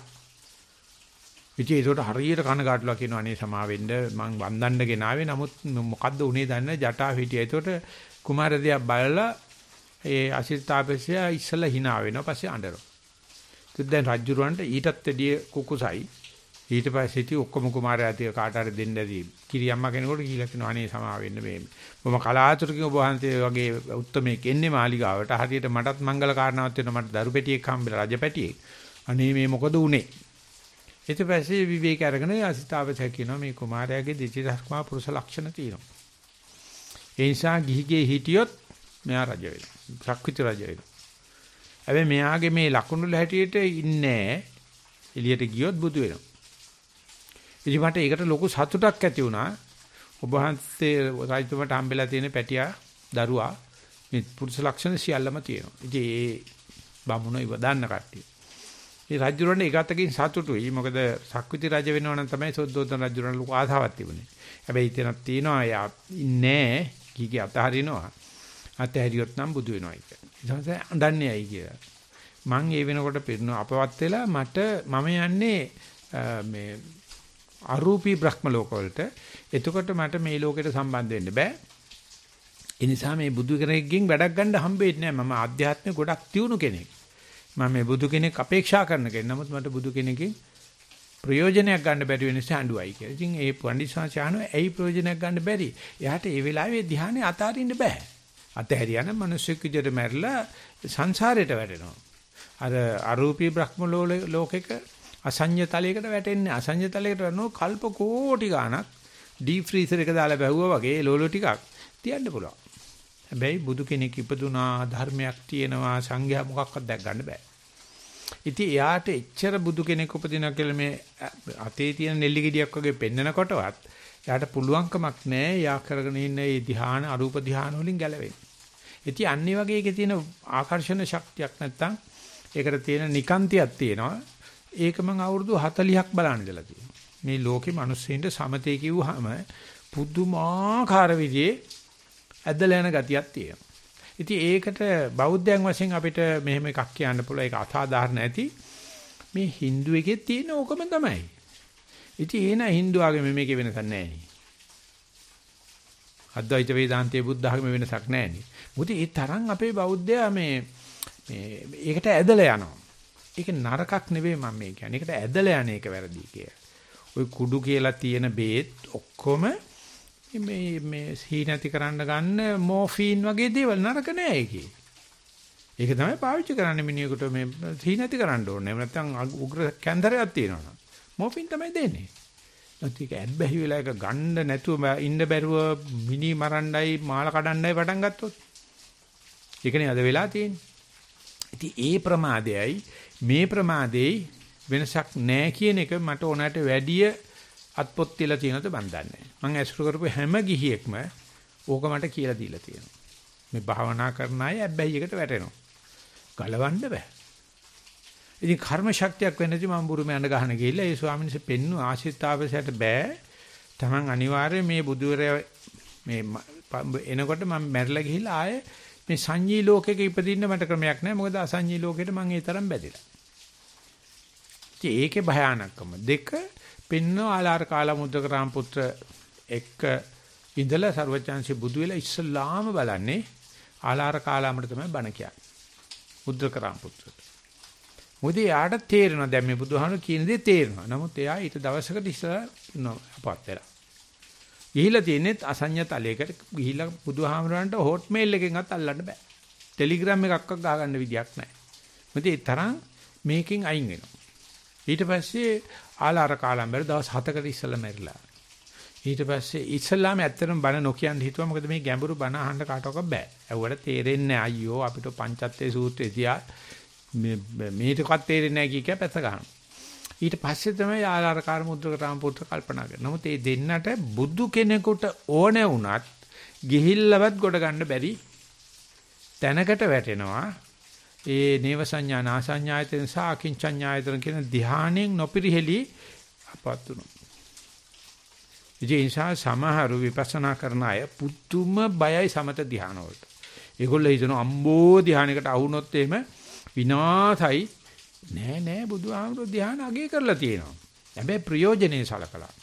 ඉතින් ඒකට හරියට කනගාටුලා කියනවා අනේ සමා වෙන්න මං වන්දන්න ගෙනාවේ නමුත් මොකද්ද උනේ දන්නේ ජටා හිටියා. ඒකට කුමාරදියා බලලා ඒ අසිත තාපසය ඉස්සලා hina වෙනවා පස්සේ අඬනවා. ඉතින් දැන් රජුරවන්ට ඊටත් වැඩිය කුකුසයි. ඊට පස්සේ ඉතින් ඔක්කොම කුමාරයා තිය කාට හරි දෙන්න ඇති. කිරියම්මා කෙනෙකුට කියලා කියනවා අනේ සමා වෙන්න මේ මම කලාතුරකින් ඔබ වහන්සේ වගේ උත්තරමෙක් එන්නේ මාලිගාවට. හරියට මටත් මංගල කාරණාවක් වෙනවා මට දරු පැටියෙක් හම්බෙලා රජ පැටියෙක්. අනේ මේ මොකද උනේ? ඊට පස්සේ විවේක අරගෙන අසිතාවත කියනවා මේ කුමාරයාගේ දිචිදස්මා පුරුෂ ලක්ෂණ තියෙනවා. ඒ නිසා ගිහිගේ හිටියොත් මෙයා රජ වෙනවා. ශක්විත රජ වෙනවා. හැබැයි මෙයාගේ මේ ලකුණු හැටියට ඉන්නේ එළියට ගියොත් බුදු වෙනවා. ඉතින් මට ඒකට ලොකු සතුටක් ඇති වුණා. ඔබ වහන්සේ රාජතුමාට හම්බෙලා තියෙන පැටියා දරුවා මේ පුරුෂ ලක්ෂණ සියල්ලම තියෙනවා. ඉතින් ඒ බමුණෝ ඉව දාන්න කට්ටිය. ඒ රජුරණ ඒකටකින් සතුටුයි. මොකද ශක්විති රජ වෙනවා නම් තමයි සොද්දෝතන රජුරණ ලොකු ආසාවක් තිබුණේ. හැබැයි ඉතනක් තියෙනවා යා ඉන්නේ කීකී අතහරිනවා. අතහැරියොත් නම් බුදු වෙනවා ඒක. ඊට අඬන්නේ ඇයි කියලා. මං ඒ වෙනකොට පිරුණ අපවත් වෙලා මට මම යන්නේ මේ අරූපී බ්‍රහ්ම ලෝක වලට. එතකොට මට මේ ලෝකෙට සම්බන්ධ වෙන්න බෑ. ඒ නිසා මේ බුදු කෙනෙක්ගෙන් වැඩක් ගන්න හම්බෙන්නේ නැහැ. මම ආධ්‍යාත්මික ගොඩක් තියුණු කෙනෙක්. මම මේ බුදු කෙනෙක් අපේක්ෂා කරන කෙනෙක්. නමුත් මට බුදු කෙනෙක්ගෙන් ප්‍රයෝජනයක් ගන්න බැරි වෙන නිසා අඬුවයි කියලා. ඉතින් ඒ පඬිස්සාචානෝ ඇයි ප්‍රයෝජනයක් ගන්න බැරි? එයාට ඒ වෙලාවේ ධ්‍යානෙ අතාරින්න බෑ. අතහැරියා නම් මිනිස්සුෙක් විදිහට මැරිලා සංසාරයට වැටෙනවා. අර අරූපී බ්‍රහ්ම ලෝකෙක අසඤ්ඤ තලයකට වැටෙන්නේ. අසඤ්ඤ තලයකට නෝ කල්ප කෝටි ගාණක් ඩීප් ෆ්‍රීසර් එක දාලා බැහුවා වගේ ලෝලෝ ටිකක් තියන්න පුළුවන්. හැබැයි බුදු කෙනෙක් ඉපදුනා ධර්මයක් තියෙනවා සංඝයා මොකක්වත් දැක් ගන්න බෑ. ඉතින් එයාට එච්චර බුදු කෙනෙක් උපදිනා කියලා මේ අතේ තියෙන නෙල්ලි ගෙඩියක් වගේ පෙන්නකොටවත් එයාට පුළුවන්කමක් නැහැ. යා කරගෙන ඉන්න මේ ධ්‍යාන අරූප ධ්‍යාන වලින් ගැලවෙන්න. ඉතින් අන්නේ වගේ එකේ තියෙන ආකර්ෂණ ශක්තියක් නැත්තම් ඒකට තියෙන නිකාන්තියක් තියෙනවා. ඒක මම අවුරුදු හතළිහක් බලන් ඉඳලා තියෙනවා. මේ ලෝකේ මිනිස්සුන්ට සමතේ කිව්වහම පුදුමාකාර විදිහේ ඇදලා යන ගතියක් තියෙනවා. ඉතින් ඒකට බෞද්ධයන් වශයෙන් අපිට මෙහෙම එකක් කියන්න පුළුවන්. ඒක අසාධාරණ ඇති. මේ Hindu එකේ තියෙන ඕකම තමයි. ඉතින් එන Hindu ආගමේ මේකේ වෙනසක් නැහැ නේ. අද්වෛත වේදාන්තයේ බුද්ධ ආගමේ වෙනසක් නැහැ නේ. මොකද ඒ තරම් අපේ බෞද්ධයා මේ මේ ඒකට ඇදලා යනවා. ඒක නරකක් නෙවෙයි මම මේ කියන්නේ. ඒකට ඇදලා යන එක වැරදි කියලා. ওই කුඩු කියලා තියෙන බේත් ඔක්කොම මේ මේ සීනති කරන්න ගන්න මෝෆින් වගේ දේවල් නරක නෑ ඒකේ. ඒක තමයි පාවිච්චි කරන්නේ මිනිහෙකුට මේ සීනති කරන්න ඕනේ. නැත්නම් උග්‍ර කැන්දරයක් තියෙනවා. මෝෆින් තමයි දෙන්නේ. ඒක ඇබ්බැහි වෙලා එක ගන්න නැතුව ඉන්න බැරුව මිනි මරණ්ඩයි මාල කඩන්නයි පටන් ගත්තොත් ඒකනේ අද වෙලා තියෙන්නේ. ඉතින් ඒ ප්‍රමාදයයි මේ ප්‍රමාදෙයි වෙනසක් නැහැ කියන එක මට ඕනෑමට වැඩිය අත්පොත් තියලා තියෙනවද මන් දන්නේ නැහැ. මම ඇසුරු කරපු හැම ගිහියෙක්ම ඕක මට කියලා දීලා තියෙනවා. මේ භාවනා කරන අය ඇබ්බැහියකට වැටෙනවා. ගලවන්න බෑ. ඉතින් කර්ම ශක්තියක් වෙන්නදී මම බුරුමේ අඬ ගහන ගිහිල්ලා ඒ ස්වාමීන් වහන්සේ පෙන්නු ආශිර්වාදයට බෑ. Taman අනිවාර්යයෙන් මේ බුදුරය මේ එනකොට මම මැරිලා ගිහිල්ලා ආයේ මේ සංජී ලෝකෙක ඉපදින්න මට ක්‍රමයක් නැහැ. මොකද අසංජී ලෝකෙට මම ඒ තරම් බැඳිලා. ඉතින් ඒකේ භයානකම දෙක පෙන්න ආලාර කාලා මුද්දක රාම පුත්‍ර එක්ක ඉඳලා සර්වචන්සි බුදු වෙලා ඉස්සලාම බලන්නේ ආලාර කාලාමට තමයි බණ කියන්නේ. මුද්දක රාම පුත්‍රට. මොකද යාට තේරෙනවා දැන් මේ බුදුහාමුදුරු කියන දේ තේරෙනවා. නමුත් එයා ඊට දවසකට ඉස්සලා අපවත් වෙලා. ගිහිලා තියෙන්නේ අසඤ්ඤ තලයකට ගිහිලා බුදුහාමුදුරන්ට හොට් මේල් එකෙන්වත් අල්ලන්න බෑ. ටෙලිග්‍රෑම් එකක්වත් ගහගන්න විදියක් නැහැ. මොකද ඒ තරම් මේකෙන් අයින් වෙනවා. ඊට පස්සේ ආලාර කාලම්බර දවස් හතකට ඉස්සලා මැරිලා. ඊට පස්සේ ඉස්ලාම ඇත්තටම බණ නොකියන්න හිතුවා. මොකද මේ ගැඹුරු බණ අහන්න කාටවත් බෑ. ඇහුවට තේරෙන්නේ නැහැ. අයියෝ අපිට පංචත්තේ සූත්‍රය තියා මේ මේකවත් තේරෙන්නේ නැහැ කිය කිය පැත්ත ගන්නවා. ඊට පස්සේ තමයි ආලාරකාර මුද්‍රක රාම පුත්‍ර කල්පනා කරන්නේ. නමුත් මේ දෙන්නට බුදු කෙනෙකුට ඕනේ වුණත් ගිහිල්ලවත් ගොඩ ගන්න බැරි තැනකට වැටෙනවා. ඒ නේව සංඥා නාසඤ්ඤායතන සහ අකින්චඤ්ඤායතන කියන ධානයෙන් නොපිරිහෙලි අපවත් වුණා. ඉතින් සමහරු විපස්සනා කරන අය පුදුම බයයි සමත ධාන වලට. ඒගොල්ලෝ හිතනවා අම්බෝ ධානයකට අවුනොත් එහෙම විනාසයි. නෑ නෑ බුදුහාමුදුරු ධාන අගය කරලා තියෙනවා. හැබැයි ප්‍රයෝජනේ සලකලා.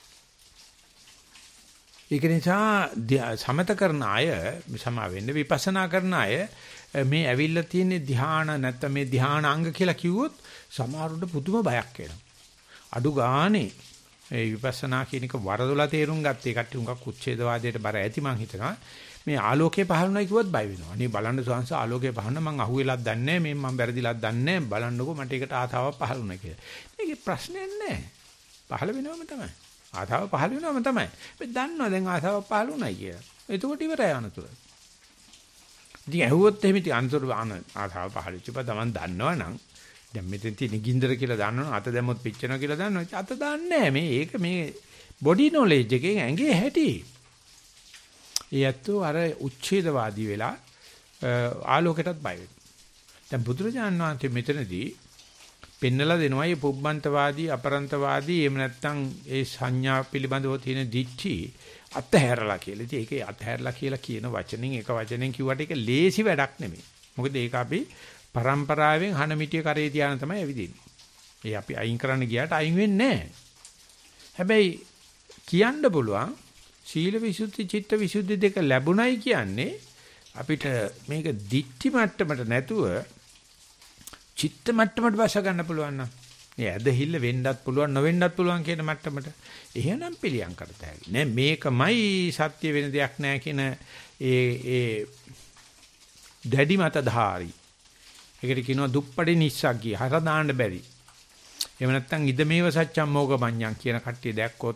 ඒක නිසා සමත කරන අය සමා වෙන්න විපස්සනා කරන අය මේ ඇවිල්ලා තියෙන ධාන නැත්නම් මේ ධාන අංග කියලා කිව්වොත් සමහරුන්ට පුදුම බයක් එනවා. අඩු ගානේ ඒ විපස්සනා කියන එක වරදොලා තේරුම් ගත්තේ කට්ටිය උඟක් උච්ඡේදවාදයට බර ඇති මං හිතනවා. මේ ආලෝකේ පහළුණා කිව්වොත් බය වෙනවා. අනේ බලන්න සෝංශ ආලෝකේ පහළුණා මං අහුවෙලක් දන්නේ නැහැ. මේ මං වැරදිලක් දන්නේ නැහැ. බලන්නකෝ මට ඒකට ආතාවක් පහළුණා කියලා. මේකේ ප්‍රශ්නයක් නැහැ. පහළ වෙනවම තමයි. ආතාව පහළ වෙනවම තමයි. මේ දන්නවා දැන් ආතාවක් පහළුණායි කියලා. එතකොට ඉවරයි අනතුර. ඉතින් ඇහුවොත් එහෙම ඉතින් අනතුර ආතාව පහළ වෙච්ච බව තමන් දන්නවනම් දැන් මෙතෙන් තියෙන ගින්දර කියලා දන්නවනම් අත දැම්මොත් පිච්චෙනවා කියලා දන්නවනම් අත දාන්නේ නැහැ. මේ ඒක මේ බොඩි නොලෙජ් එකෙන් ඇඟේ හැටි. ඒ ඇත්තෝ අර උච්ඡේදවාදී වෙලා ආලෝකයටත් බය වෙනවා. දැන් බුදුරජාණන් වහන්සේ මෙතනදී පෙන්නලා දෙනවා මේ පුබ්බන්තවාදී අපරන්තවාදී එහෙම නැත්නම් ඒ සංඥා පිළිබඳව තියෙන දිච්චි අතහැරලා කියලා. ඉතින් ඒකේ අතහැරලා කියලා කියන වචනෙන් එක වචනෙන් කිව්වට ඒක ලේසි වැඩක් නෙමෙයි. මොකද ඒක අපි පරම්පරාවෙන් හන මිටිය කරේ තියාන තමයි ඇවිදින්නේ. ඒ අපි අයින් කරන්න ගියාට අයින් වෙන්නේ නැහැ. හැබැයි කියන්න පුළුවන් සීල විසුද්ධි චිත්ත විසුද්ධි දෙක ලැබුණයි කියන්නේ අපිට මේක දිට්ටි මට්ටමට නැතුව චිත්ත මට්ටමට බස ගන්න පුළුවන් නම් මේ ඇදහිල්ල වෙන්නත් පුළුවන් නොවෙන්නත් පුළුවන් කියන මට්ටමට එහෙනම් පිළියම් කරත හැකියි. නෑ මේකමයි සත්‍ය වෙන දෙයක් නෑ කියන ඒ ඒ දැඩි මතධාරි. ඒකට කියනවා දුප්පටි නිස්සග්ගිය හර දාන්න බැරි. එහෙම නැත්නම් ඉදමේව සත්‍යම් මොගමඤ්ඤං කියන කට්ටිය දැක්කොත්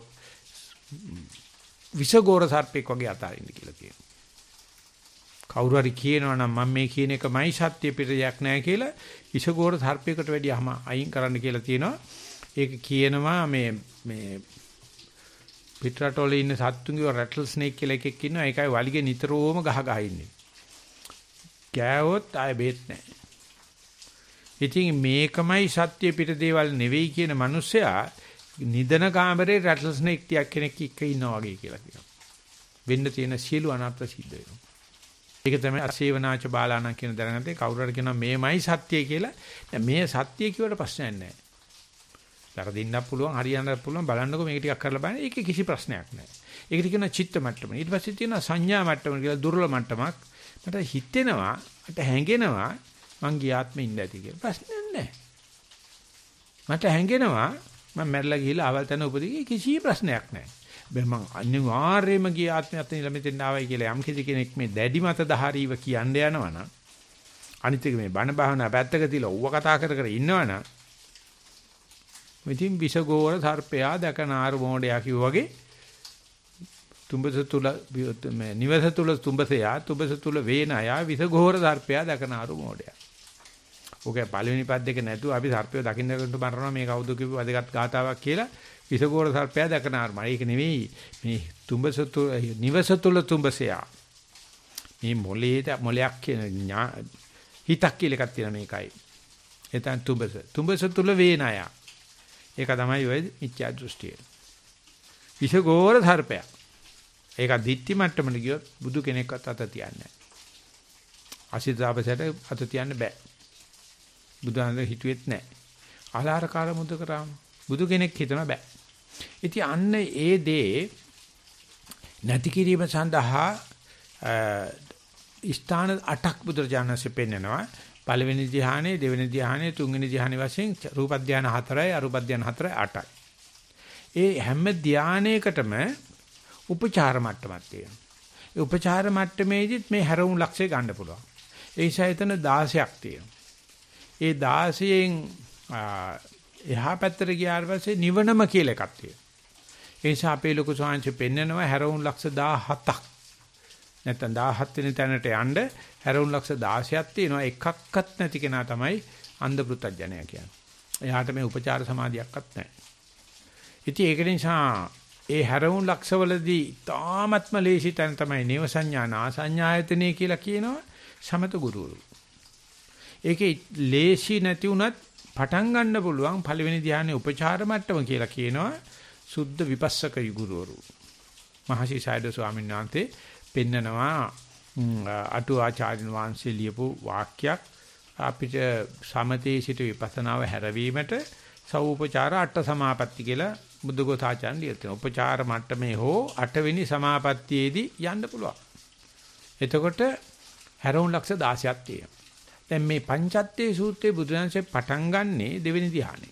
විසගෝර සර්පෙක් වගේ අතාරින්න කියලා කියනවා. කවුරු හරි කියනවා නම් මම මේ කියන එකමයි සත්‍ය පිටයක් නැහැ කියලා විසගෝර සර්පයකට වැඩියම අයින් කරන්න කියලා තියෙනවා. ඒක කියනවා මේ මේ පිටරටවල ඉන්න සත්තුන්ගේ රැටල් ස්නේක් කියලා එකෙක් ඉන්නවා. ඒකයි වලිගේ නිතරම ගහ ගහ ඉන්නේ. කෑවොත් ආයෙ බේත් නැහැ. ඉතින් මේකමයි සත්‍ය පිට දේවල් නෙවෙයි කියන මිනිස්සයා නිදන කාමරේ රැටල් ස්නේක් ටිකක් කෙනෙක් එක්ක ඉන්නවා වගේ කියලා කියනවා. වෙන්න තියෙන සියලු අනර්ථ සිද්ධ වෙනවා. ඒක තමයි අසේවනාච බාලාණන් කියන දැනගත්තේ කවුරු හරි කියනවා මේමයි සත්‍ය කියලා. දැන් මේ සත්‍ය කියවට ප්‍රශ්නයක් නැහැ. වැරදින්නත් පුළුවන් හරියන්නත් පුළුවන් බලන්නකො මේක ටිකක් කරලා බලන්න. ඒකේ කිසි ප්‍රශ්නයක් නැහැ. ඒකට කියනවා චිත්ත මට්ටම. ඊට පස්සේ තියෙනවා සංඥා මට්ටම කියලා දුර්වල මට්ටමක්. මට හිතෙනවා මට හැඟෙනවා මං ගියාත්මෙ ඉන්න ඇති කියලා. ප්‍රශ්නයක් නැහැ. මට හැඟෙනවා මම මැරලා ගිහිල්ලා ආවල් තැන උපදී කිසි ප්‍රශ්නයක් නැහැ. බෑ මං අනිවාර්යයෙන්ම ගිය ආත්මයත් ඉඳලා මෙතෙන් ආවයි කියලා යම් කිසි කෙනෙක් මේ දැඩි මත දහරීව කියන්න යනවනම් අනිත් එක මේ බණ භාවනා පැත්තක තියලා ඌව කතා කර කර ඉන්නවනම් ඉතින් විසගෝර සර්පයා දකනාර මොඩයා කිව්වා වගේ තුඹස තුල මේ නිවස තුල තුඹසයා තුඹස තුල වේනයා විසගෝර සර්පයා දකනාර මොඩයා. ඔකේ පළවෙනි පද දෙක නැතුව අපි සර්පය දකින්න ගන්න බරනවා මේ කවුද කිව්ව වැදගත් ගාතාවක් කියලා විසගෝර සර්පයා දකනාර මම ඒක නෙවෙයි මේ තුඹස තුල නිවස තුල තුඹසයා මේ මොලේට මොලයක් කියන හිතක් කියලා එකක් තියෙන මේකයි. එතන තුඹස තුඹස තුල වේනයා. ඒක තමයි ඔය මිත්‍යා දෘෂ්ටිය. විසගෝර සර්පයා. ඒක දිට්ටි මට්ටමට ගියොත් බුදු කෙනෙක්වත් අත තියන්නේ නැහැ. අසිතාපසයට අත තියන්න බෑ. බුදුහාමර හිතුවෙත් නැහැ. ආලාරකාර මුද කරාම බුදු කෙනෙක් හිතන බෑ. ඉතින් අන්න ඒ දේ නැති කිරීම සඳහා ස්ථාන අටක් බුදුරජාණන්සේ පෙන්නනවා. පළවෙනි ධ්‍යානෙ, දෙවෙනි ධ්‍යානෙ, තුන්වෙනි ධ්‍යානෙ වශයෙන් රූප ධ්‍යාන හතරයි, අරූප ධ්‍යාන හතරයි අටයි. ඒ හැම ධ්‍යානයකටම උපචාර මට්ටමක් තියෙනවා. ඒ උපචාර මට්ටමේදීත් මේ හැරවුම් ලක්ෂය ගන්න පුළුවන්. ඒ නිසා එතන දාසයක් තියෙනවා. ඒ දාසයෙන් එහා පැත්තට ගියාට පස්සේ නිවනම කියලා එකක් තියෙනවා. ඒ නිසා අපේ ලොකු සාංශ පෙන්නනවා හැරවුම් ලක්ෂ දහහතක්. නැත්නම් දහහත් වෙනි තැනට යන්න හැරවුම් ලක්ෂ දහසක් තියෙනවා. එකක්වත් නැති කෙනා තමයි අන්ධ පෘථග්ජනයා කියන්නේ. එයාට මේ උපචාර සමාධියක්වත් නැහැ. ඉතින් ඒක නිසා ඒ හැරවුම් ලක්ෂවලදී තාමත්ම ලේසි තැන තමයි නේව සංඥා නාසඤ්ඤායතනෙ කියලා කියනවා සමත ගුරුවරු. ඒකේ ලේසි නැති වුණත් පටන් ගන්න පුළුවන් පළවෙනි ධ්‍යානයේ උපචාර මට්ටම කියලා කියනවා සුද්ධ විපස්සක ගුරුවරු. මහසි සයඩ ස්වාමීන් වහන්සේ පෙන්නනවා අටු ආචාර්යන් වහන්සේ ලියපු වාක්‍යයක් අපිට සමතේ සිට විපස්සනාව හැරවීමට සවුපචාර අට සමාපatti කියලා බුද්ධඝෝසාචාර්යන් ලියනවා. උපචාර මට්ටමේ හෝ අටවෙනි සමාපත්තියේදී යන්න පුළුවන්. එතකොට හැරවුම් ලක්ෂ දහසක් තියෙනවා. දැන් මේ පංචත්තේ සූත්‍රයේ බුදුරජාණන්සේ පටන් ගන්නේ දෙවෙනි ධ්‍යානෙ.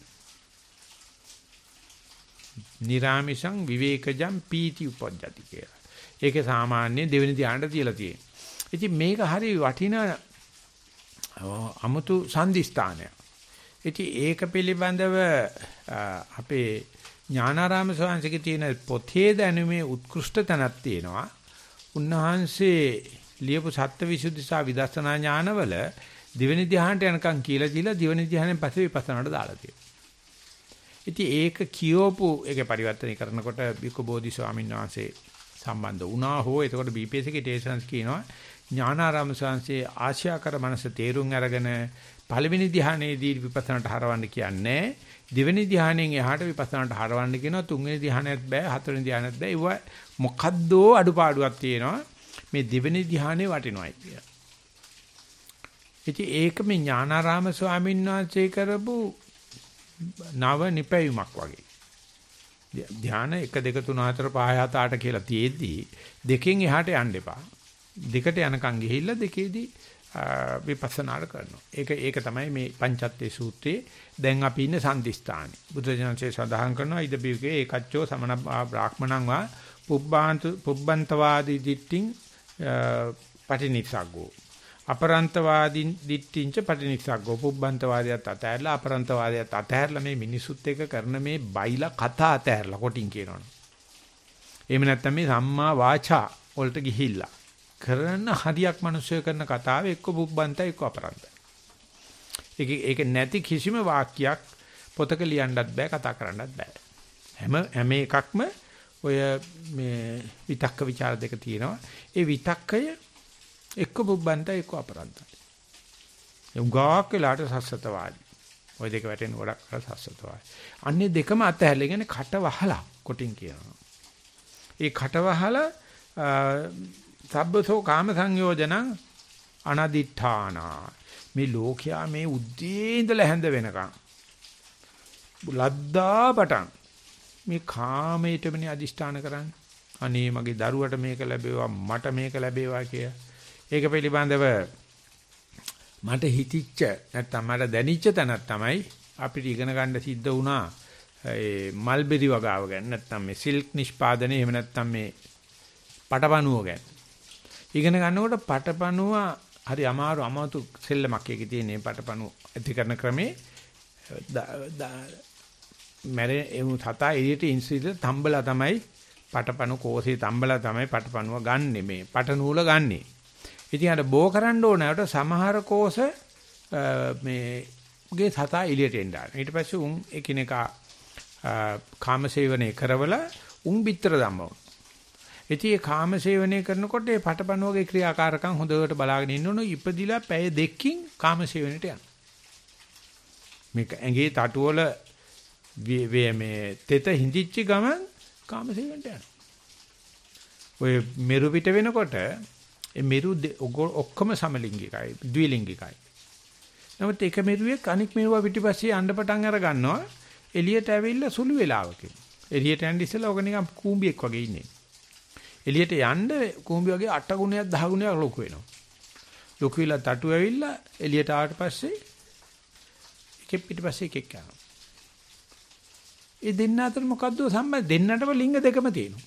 නිරාමිෂං විවේකජං පීති උපජ්ජති කියලා. ඒකේ සාමාන්‍ය දෙවෙනි ධ්‍යානට තියලා තියෙනවා. ඉතින් මේක හරි වටිනා අමුතු සම්දිස්ථානයක්. ඉතින් ඒක පිළිබඳව අපේ ඥානාරාම ස්වාමීන්ගේ තියෙන පොතේ දැනුමේ උත්කෘෂ්ඨ තැනක් තියෙනවා. උන්වහන්සේ ලියපු සත්ත්වවිසුද්ධි සහ විදර්ශනා ඥානවල දෙවෙනි ධ්‍යානට යනකම් කියලා දීලා දෙවෙනි ධ්‍යානෙන් පස්සේ විපස්සනාට දාලා තියෙනවා. ඉතින් ඒක කියවපු ඒකේ පරිවර්තනය කරනකොට බිකු බෝධි ස්වාමීන් වහන්සේ සම්බන්ධ වුණා හෝ එතකොට බී පී එස් එකේ ටේෂන්ස් කියනවා ඥානාරාම ස්වාමීන්සේ ආශ්‍යාකර මනස තේරුම් අරගෙන පළවෙනි ධ්‍යානයේදී විපස්සනාට හරවන්න කියන්නේ දෙවෙනි ධ්‍යානයෙන් එහාට විපස්සනාට හරවන්න කියනවා තුන්වෙනි ධ්‍යානයත් බෑ හතරවෙනි ධ්‍යානයත් බෑ ඒව මොකද්දෝ අඩුපාඩුවක් තියෙනවා මේ දෙවෙනි ධ්‍යානෙ වටිනවයි කියලා. ඉතින් ඒක මේ ඥානාරාම ස්වාමීන් වහන්සේ කරපු නව නිපැයුමක් වගේ. ධ්‍යාන එක දෙක තුන හතර පහ හත අට කියලා තියෙද්දි දෙකෙන් එහාට යන්න එපා. දෙකට යනකම් ගිහිල්ලා දෙකේදී විපස්සනාර කරනවා. ඒක ඒක තමයි මේ පංචත්තේ සූත්‍රයේ දැන් අපි ඉන්නේ සම්දිස්ථානේ. බුදුජානකේ සඳහන් කරනවා ඉද බිව්කේ ඒකච්චෝ සමන බ්‍රාහ්මණං වා පුබ්බාන්ත පුබ්බන්තවාදී දිට්ඨින් පටිනිස්සග්ගෝ. අපරන්තවාදීන් දිට්ඨින්ච පටිනිස්සග්ගෝ. පුබ්බන්තවාදියත් අතහැරලා අපරන්තවාදියත් අතහැරලා මේ මිනිසුත් එක්ක කරන මේ බයිලා කතා අතහැරලා කොටින් කියනවනේ. එහෙම නැත්නම් මේ සම්මා වාචා වලට ගිහිල්ලා කරන හරියක් මිනිස්සු කරන කතාව එක්ක බුබ්බන්තයි එක්ක අපරන්තයි. ඒක ඒක නැති කිසිම වාක්‍යයක් පොතක ලියන්නත් බෑ කතා කරන්නත් බෑ. හැම හැම එකක්ම ඔය මේ විතක්ක ਵਿਚාර දෙක තියෙනවා. ඒ විතක්කය එක්ක බුබ්බන්තයි එක්ක අපරන්තයි. ඒ උගාක් වෙලාට සස්සතවාදී. ওই දෙක වැටෙන ගොඩක් සස්සතවාදී. අන්නේ දෙකම අතහැරලා කියන්නේ කට වහලා කොටින් කියනවා. ඒ කට වහලා සබ්බසෝ කාම සංයෝජනං අනදිඨාන මේ ලෝකයා මේ උද්දී ඉඳලා හැඳ වෙනකන් ලද්දා පටන් මේ කාමයටමනේ අදිෂ්ඨාන කරන්නේ අනේ මගේ දරුවට මේක ලැබේවා මට මේක ලැබේවා කිය. ඒක පිළිබඳව මට හිතිච්ච නැත්තම් මට දැනිච්ච තැනක් තමයි අපිට ඉගෙන ගන්න සිද්ධ වුණා ඒ මල්බෙරි වගාව ගැන නැත්තම් මේ සිල්ක් නිෂ්පාදනය එහෙම නැත්තම් මේ පටපණුව ගැන ඉගෙන ගන්නකොට පටපණුව හරි අමාරු අමාතු සෙල්ලමක් එකේ තියෙන පටපණුව ඇති කරන ක්‍රමේ මැරෙ එමු සතා එළියට ඉන්සිල් තම්බලා තමයි පටපණු කෝසේ තම්බලා තමයි පටපණුව ගන්නෙ මේ පට නූල ගන්නෙ. ඉතින් අර බෝ කරන්න ඕනෑවට සමහර කෝස මේ ගේ සතා එළියට එන්න ආන. ඊට පස්සේ උන් එකිනෙකා කාමසේවනයේ කරවලා උන් පිටර දැම්මෝ. ඉතින් ඒ කාමසේවනයේ කරනකොට ඒ පටපණුවගේ ක්‍රියාකාරකම් හොඳට බලාගෙන ඉන්න ඕන ඉපදිලා පැය දෙකකින් කාමසේවනයට යනවා. මේක ඇඟේ තටුවල මේ තෙත හිඳිච්ච ගමන් කාමසේවනට යනවා. ඔය මෙරු පිට වෙනකොට ඒ මෙරු ඔක්කොම සමලිංගිකයි, ද්විලිංගිකයි. නමුත් එක මෙරුවෙක් අනික් මෙරුවා පිටිපස්සේ යන්න පටන් අර ගන්නවා. එළියට ඇවිල්ලා සුළු වෙලාවකින්. එළියට යන්න ඉස්සෙල්ලා ඔක නිකන් කූඹියෙක් වගේ ඉන්නේ. එළියට යන්න කූඹි වගේ අට ගුණයක් දහ ගුණයක් ලොකු වෙනවා. ලොකු වෙලා තටු ඇවිල්ලා එළියට ආවට පස්සේ එකෙක් පිටිපස්සේ එකෙක් යනවා. ඒ දෙන්න අතර මොකද්ද සම්බන්ධ දෙන්නටම ලිංග දෙකම තියෙනවා.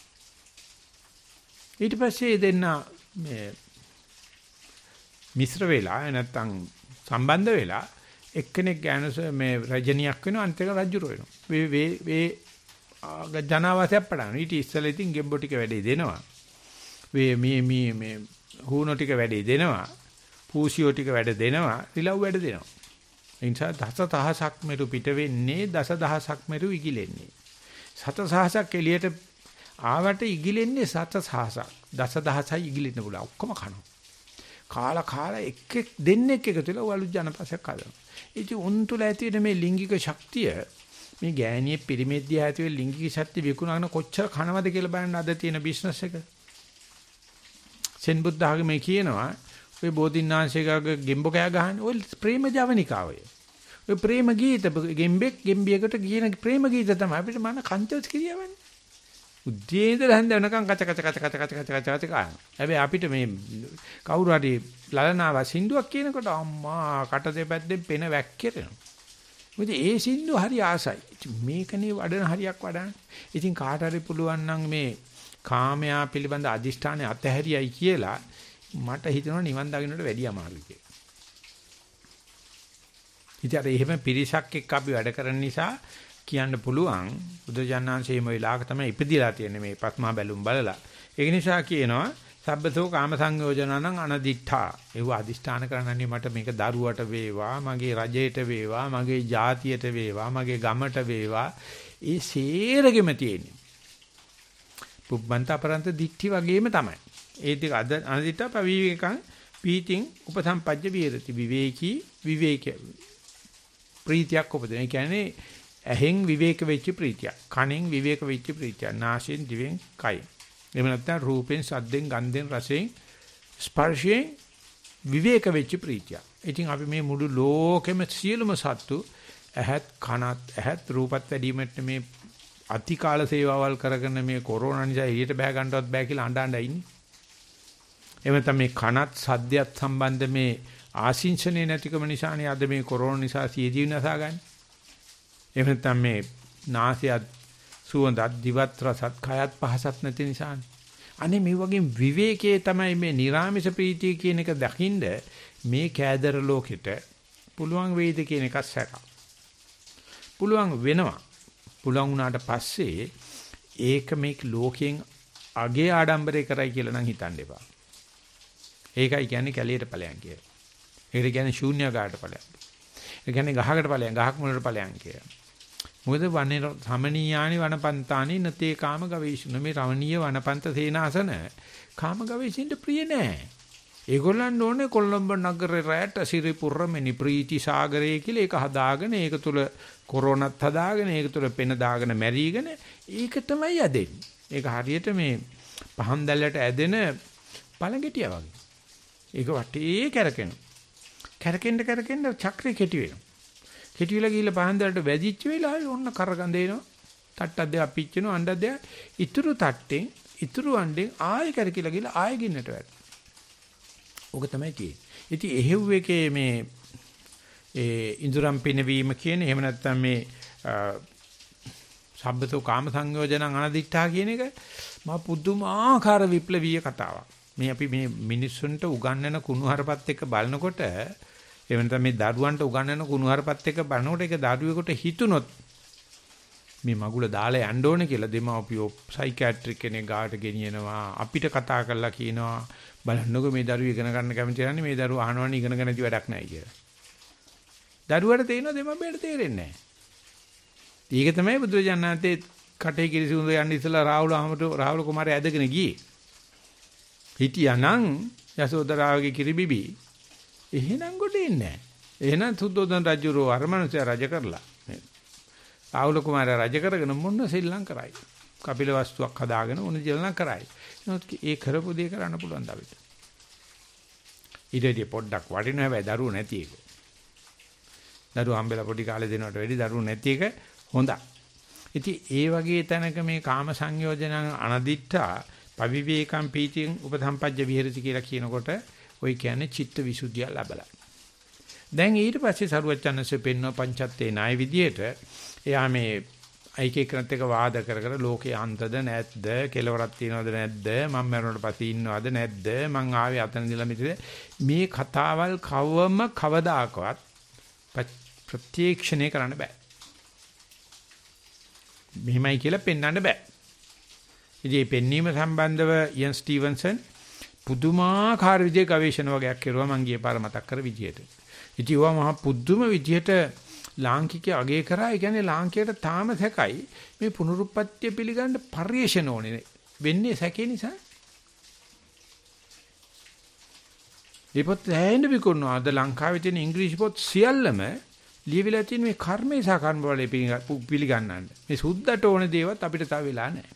ඊට පස්සේ ඒ දෙන්න මේ මිශ්‍ර වෙලා නැත්තම් සම්බන්ධ වෙලා එක්කෙනෙක් ගෑනුස මේ රජනියක් වෙනවා අනිත් එක රජුර වෙනවා. මේ මේ මේ ජනාවාසයක් පටන්. ඊට ඉස්සෙල්ලා ඉතින් ගෙම්බෝ ටික වැඩේ දෙනවා. මේ මේ මේ මේ හූනෝ ටික වැඩේ දෙනවා. පූසියෝ ටික වැඩ දෙනවා. රිලව් වැඩ දෙනවා. ඒ නිසා දස දහසක් මෙරු පිට වෙන්නේ දස දහසක් මෙරු ඉගිලෙන්නේ. සත සහසක් එළියට ආවට ඉගිලෙන්නේ සත සහසක්. දස දහසයි ඉගිලෙන්න බුලා ඔක්කොම කනවා. කාලා කාලා එක් එක් දෙන්නෙක් එකතු වෙලා වලු ජනපසයක් හදනවා. ඉතින් උන් තුල ඇති වෙන මේ ලිංගික ශක්තිය මේ ගෑණියේ පිරිමෙද්දී ඇති වෙන ලිංගික ශක්තිය විකුණන කොච්චර කනවද කියලා බලන්න අද තියෙන බිස්නස් එක. සෙන් බුද්ධ ආගමේ කියනවා ඔය බෝධින්නාංශයකගේ ගෙම්බෝ කෑ ගහන්නේ ඔය ප්‍රේම ජවනිකාවය. ඔය ප්‍රේම ගීත ගෙම්බෙක් ගෙම්බියකට කියන ප්‍රේම ගීත තමයි අපිට මන කන්තස් කිරියවන්නේ. උදේ ඉඳලා හැන්ද වෙනකන් කච කච කච කච කච කච කච කච කන. හැබැයි අපිට මේ කවුරු හරි ලලනාව සින්දුවක් කියනකොට අම්මා කට දෙපැත්තෙන් පෙන වැක්කිරෙනවා. මොකද ඒ සින්දුව හරි ආසයි. මේකනේ වඩන හරියක් වඩන. ඉතින් කාට හරි පුළුවන් නම් මේ කාමයා පිළිබඳ අදිෂ්ඨානය අතහැරියයි කියලා මට හිතෙනවා නිවන් දකින්නට වැඩි අමාරුයි කියලා. ඉතින් අර එහෙම පිරිසක් එක්ක අපි වැඩ කරන නිසා කියන්න පුළුවන් බුදුජානනාංශයේ මේ වෙලාවක තමයි ඉපදිලා තියෙන්නේ මේ පස්මා බැලුම් බලලා. ඒක නිසා කියනවා සබ්බතෝ කාම සංයෝජනං අනදිඨා. ඒව අදිෂ්ඨාන කරන්නේ මට මේක දරුවට වේවා, මගේ රජයට වේවා, මගේ ජාතියට වේවා, මගේ ගමට වේවා. ඒ සේරගෙම තියෙන්නේ. පුබ්බන්ත අපරන්ත දික්ටි වගේම තමයි. ඒ දෙක අද අනදිඨා පවිවේකං පීතිං උපසම්පජ්ජ විහෙරති. විවේකී විවේක ප්‍රීතියක් උපදින. ඒ කියන්නේ ඇහෙන් විවේක වෙච්ච ප්‍රීතිය. කනෙන් විවේක වෙච්ච ප්‍රීතිය. නාසයෙන් දිවෙන් කයි. එහෙම නැත්නම් රූපෙන්, ශබ්දෙන්, ගන්ධෙන්, රසෙන්, ස්පර්ශයෙන් විවේක වෙච්ච ප්‍රීතිය. ඉතින් අපි මේ මුළු ලෝකෙම සියලුම සත්තු ඇහත් කනත් ඇහත් රූපත් වැඩිමිට මේ අතිකාල සේවාවල් කරගෙන මේ කොරෝනා නිසා එළියට බෑ ගන්නවත් බෑ කියලා අඬ අඬ ඉන්නේ. එහෙම නැත්නම් මේ කනත් සද්දයක් සම්බන්ධ මේ ආසින්චනේ නැතිකම නිසානේ අද මේ කොරෝනා නිසා සියදිවි නසා ගන්න. එහෙම නැත්නම් මේ නාසයත් සුවඳත් දිවත් රසත් කයත් පහසත් නැති නිසානේ. අනේ මේ වගේ විවේකයේ තමයි මේ නිර්ාමිෂ ප්‍රීතිය කියන එක දකින්ද මේ කෑදර ලෝකෙට පුළුවන් වේද කියන එකක් සැක. පුළුවන් වෙනවා. පුළුවන් වුණාට පස්සේ ඒක මේ ලෝකයෙන් අගේ ආඩම්බරේ කරයි කියලා නම් හිතන්න එපා. ඒකයි කියන්නේ කැලියට ඵලයන් කියලා. ඒකට කියන්නේ ශූන්‍යකාරට ඵලයන්. ඒ කියන්නේ ගහකට ඵලයන්, ගහක් මුලට ඵලයන් කියලා. මොකද වනේ සමනීයානි වනපන්තානි නතේ කාම ගවේෂණ මේ රමණීය වනපන්ත සේනාසන කාම ගවේෂින්ට ප්‍රිය නෑ. ඒගොල්ලන් ඕනේ කොළඹ නගරේ රැට සිරිපුර මෙනි ප්‍රීති සාගරේ කියලා ඒක හදාගෙන ඒක තුල කොරෝනත් හදාගෙන ඒක තුල පෙන දාගෙන මැරිගෙන ඒක තමයි යදෙන්නේ. ඒක හරියට මේ පහන් දැල්ලට ඇදෙන පළඟටියා වගේ. ඒක වටේ කැරකෙනවා. කැරකෙන්න කැරකෙන්න චක්‍රේ කෙටි වෙනවා. කෙටි වෙලා ගිහලා පහන් දැල්ලට වැදිච්ච වෙලාවේ ඔන්න කරගඳ එනවා. තට්ටක් දෙක පිච්චෙනවා අණ්ඩක් දෙක. ඉතුරු තට්ටෙන් ඉතුරු අණ්ඩෙන් ආයෙ කැරකිලා ගිහලා ආයෙ ගින්නට වැටෙනවා. ඕක තමයි තියෙන්නේ. ඉතින් එහෙව් එකේ මේ ඒ ඉඳුරම් පිනවීම කියන එහෙම නැත්නම් මේ සබ්බතෝ කාම සංයෝජනං අනදිත්තා කියන එක මා පුදුමාකාර විප්ලවීය කතාවක්. මේ අපි මේ මිනිස්සුන්ට උගන්වන කුණුහරුපත් එක්ක බලනකොට එහෙම නැත්නම් මේ දරුවන්ට උගන්වන කුණුහරුපත් එක්ක බලනකොට ඒක දරුවෙකුට හිතුනොත් මේ මගුල දාලා යන්න ඕනේ කියලා දෙමාපියෝ සයිකියාට්‍රික් කෙනෙක් ගාවට ගෙනියනවා අපිට කතා කරලා කියනවා බලන්නකෝ මේ දරුවෝ ඉගෙන ගන්න කැමති නැහැ මේ දරුවෝ අහනවනේ ඉගෙන ගන්න නැති වැඩක් නැහැ කියලා. දරුවට තේිනවා දෙමාපියට තේරෙන්නේ නැහැ. ඒක තමයි බුදුරජාණන් වහන්සේ කටේ කිරිසුඳ යන්න ඉස්සලා රාහුල අහමට රාහුල කුමාරයා ඇදගෙන ගියේ. හිටියානම් යසෝදරාවගේ කිරිබිබි එහෙනම් කොට එන්නේ නැහැ. එහෙනම් සුද්ධෝදන රජුරෝ අරමනසය රජ කරලා මේ රාහුල කුමාරයා රජ කරගෙන මොන සෙල්ලම් කරයි. කපිල වස්තුවක් හදාගෙන උණ ජලන කරයි. ඒ කරපු දේ කරන්න පුළුවන් අපිට. ඊටදී පොඩ්ඩක් වටින හැබැයි දරුවෝ නැති එක. දරුවෝ හම්බෙලා පොඩි කාලේ දෙනවට වැඩි දරුවෝ නැති එක හොඳයි. ඉතින් ඒ වගේ තැනක මේ කාම සංයෝජන අනදිත්තා පවිවේකම් පීතියෙන් උපසම්පජ්ජ විහෙරති කියලා කියනකොට ඔය කියන්නේ චිත්ත විසුද්ධිය ලැබලා. දැන් ඊට පස්සේ සරුවච්චන්සේ පෙන්වන පංචත්තේ ණය විදියට එයා මේ අයික එකනත් එක වාද කර කර ලෝකේ අන්තද නැද්ද කෙලවරක් තියනවද නැද්ද මම මරණයට පස්සේ ඉන්නවද නැද්ද මං ආවේ අතන ඉඳලා මෙතන මේ කතාවල් කවම කවදාකවත් ප්‍රත්‍යක්ෂණය කරන්න බෑ. මෙහෙමයි කියලා පෙන්වන්න බෑ. ඉතින් මේ පෙන්වීම සම්බන්ධව ඉයන් ස්ටිවන්සන් පුදුමාකාර විදිහේ ගවේෂණ වගේක් කරුවා මං ගියේ පාර මතක් කර විදිහට. ඉතින් ඒවා මහා පුදුම විදිහට ලාංකිකය අගය කරා. ඒ කියන්නේ ලාංකයට තාම සැකයි මේ පුනරුත්පත්ති පිළිගන්න පරිේශන ඕනේ වෙන්නේ සැකේ නිසා. මේ පොත් ඇහෙන්න විකුණනවා. අද ලංකාවේ තියෙන ඉංග්‍රීසි පොත් සියල්ලම ලියවිලා තියෙන මේ කර්මේ සහ කර්ම වල පිළිගන්නන්න. මේ සුද්ධට ඕන දේවත් අපිට තාම වෙලා නැහැ.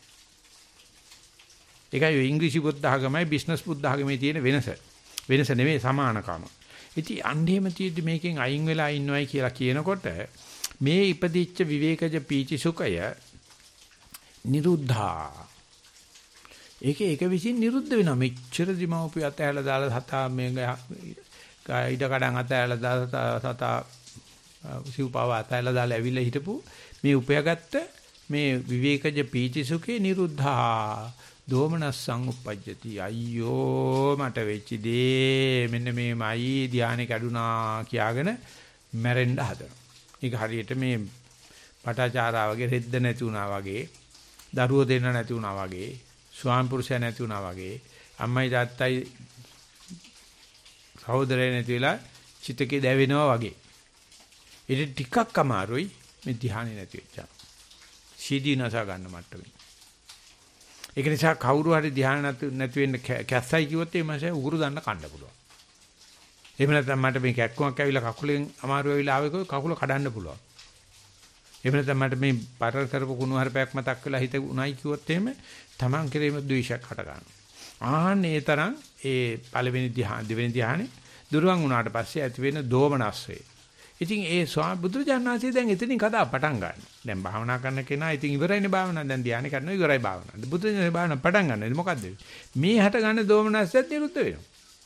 ඒකයි ඉංග්‍රීසි බුද්ධ ආගමයි බිස්නස් බුද්ධ ආගමේ තියෙන වෙනස. වෙනස නෙමෙයි සමානකම. ඉතින් අන්ධෙම තියෙද්දි මේකෙන් අයින් වෙලා ඉන්නවයි කියලා කියනකොට මේ ඉපදිච්ච විවේකජ පීචි සුඛය නිරුද්ධා. ඒක ඒක විසින් නිරුද්ධ වෙනවා. මෙච්චර දිමවපු අතහැලා දාලා සතා මේ ඉඩ කඩන් අතහැලා දාලා සතා සිව්පාව අතහැලා දාලා ඇවිල්ලා හිටපු මේ උපයාගත්ත මේ විවේකජ පීචි සුඛේ නිරුද්ධා. දෝමනස්සං උප්පජ්ජති අයියෝ මට වෙච්ච දේ මෙන්න මේමයි ධානය කැඩුනා කියාගෙන මැරෙන්න හදනවා. ඒක හරියට මේ පටාචාරා වගේ රෙද්ද නැති වුණා වගේ දරුවෝ දෙන්න නැති වුණා වගේ ස්වාම පුරුෂයා නැති වුණා වගේ අම්මයි තාත්තයි සහෝදරයෝ නැති වෙලා චිතකේ දැවෙනවා වගේ. ඒක ටිකක් අමාරුයි මේ ධානය නැති වෙච්චා. සීදීනස ගන්න මට්ටමේ. ඒක නිසා කවුරු හරි ධ්‍යාන නැති වෙන්න කැස්සයි කිව්වොත් ඒ මාසේ උගුරු දාන්න කන්න පුළුවන්. එහෙම නැත්නම් මට මේ කැක්කමක් ඇවිල්ලා කකුලෙන් අමාරු වෙවිලා ආවේ කකුල කඩන්න පුළුවන්. එහෙම නැත්නම් මට මේ පරර කරපු කුණු හරපයක් මතක් වෙලා හිත උණයි කිව්වොත් එහෙම Taman කෙරෙහිම ද්වේෂයක් හට ගන්නවා. ආන්නේ තරම් ඒ පළවෙනි ධ්‍යාන දෙවෙනි ධ්‍යානෙ දුරවන් වුණාට පස්සේ ඇති වෙන දෝමනස්සේ. ඉතින් ඒ ස්වාම බුදුරජාණන් වහන්සේ දැන් එතනින් කතා පටන් ගන්න. දැන් භාවනා කරන කෙනා ඉතින් ඉවරයිනේ භාවනාව. දැන් ධානය කරනවා ඉවරයි භාවනාව. බුදුරජාණන් භාවනාව පටන් ගන්න. මොකද්ද? මේ හට ගන්න දෝමනස්සත් නිරුද්ධ වෙනවා.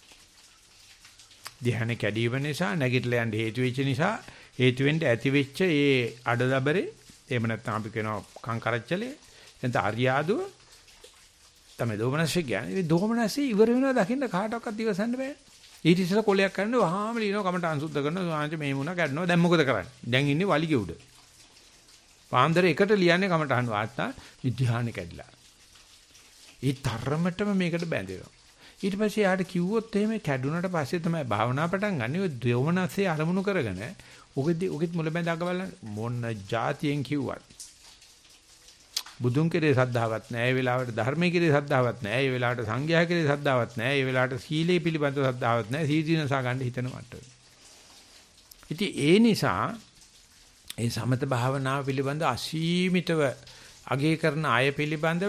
ධානය කැඩීම නිසා නැගිටලා යන්න හේතු වෙච්ච නිසා හේතු වෙන්න ඇති වෙච්ච ඒ අඩදබරේ එහෙම නැත්නම් අපි කියනවා කංකරච්චලේ එතන අරියාදුව තමයි දෝමනස්සේ කියන්නේ. මේ දෝමනස්සේ ඉවර වෙනවා දකින්න කාටවත් ඉවසන්න බෑ. ඊට ඉස්සෙල්ලා කොලයක් කරන්න වහාම ලියනවා කමට අංශුද්ධ කරනවා සාංශ මේ මුණ කැඩනවා දැන් මොකද කරන්නේ දැන් ඉන්නේ වලිගෙ උඩ පාන්දර එකට ලියන්නේ කමට අහන වාර්තා විද්‍යාහන කැඩිලා ඒ තරමටම මේකට බැඳෙනවා ඊට පස්සේ යාට කිව්වොත් එහෙම කැඩුනට පස්සේ තමයි භාවනා පටන් ගන්න ඔය දෙවමනස්සේ අරමුණු කරගෙන ඔගෙදි ඔගෙත් මුල බැඳ අග බලන්න මොන જાතියෙන් කිව්වත් බුදුන් කෙරේ සද්ධාවක් නැහැ ඒ වෙලාවට ධර්මයේ කෙරේ සද්ධාවක් නැහැ ඒ වෙලාවට සංඝයා කෙරේ සද්ධාවක් නැහැ ඒ වෙලාවට සීලේ පිළිබඳව සද්ධාවක් නැහැ සීදීනසා ගන්න හිතන මට්ටම. ඉතින් ඒ නිසා ඒ සමත භාවනාව පිළිබඳ අසීමිතව අගය කරන අය පිළිබඳව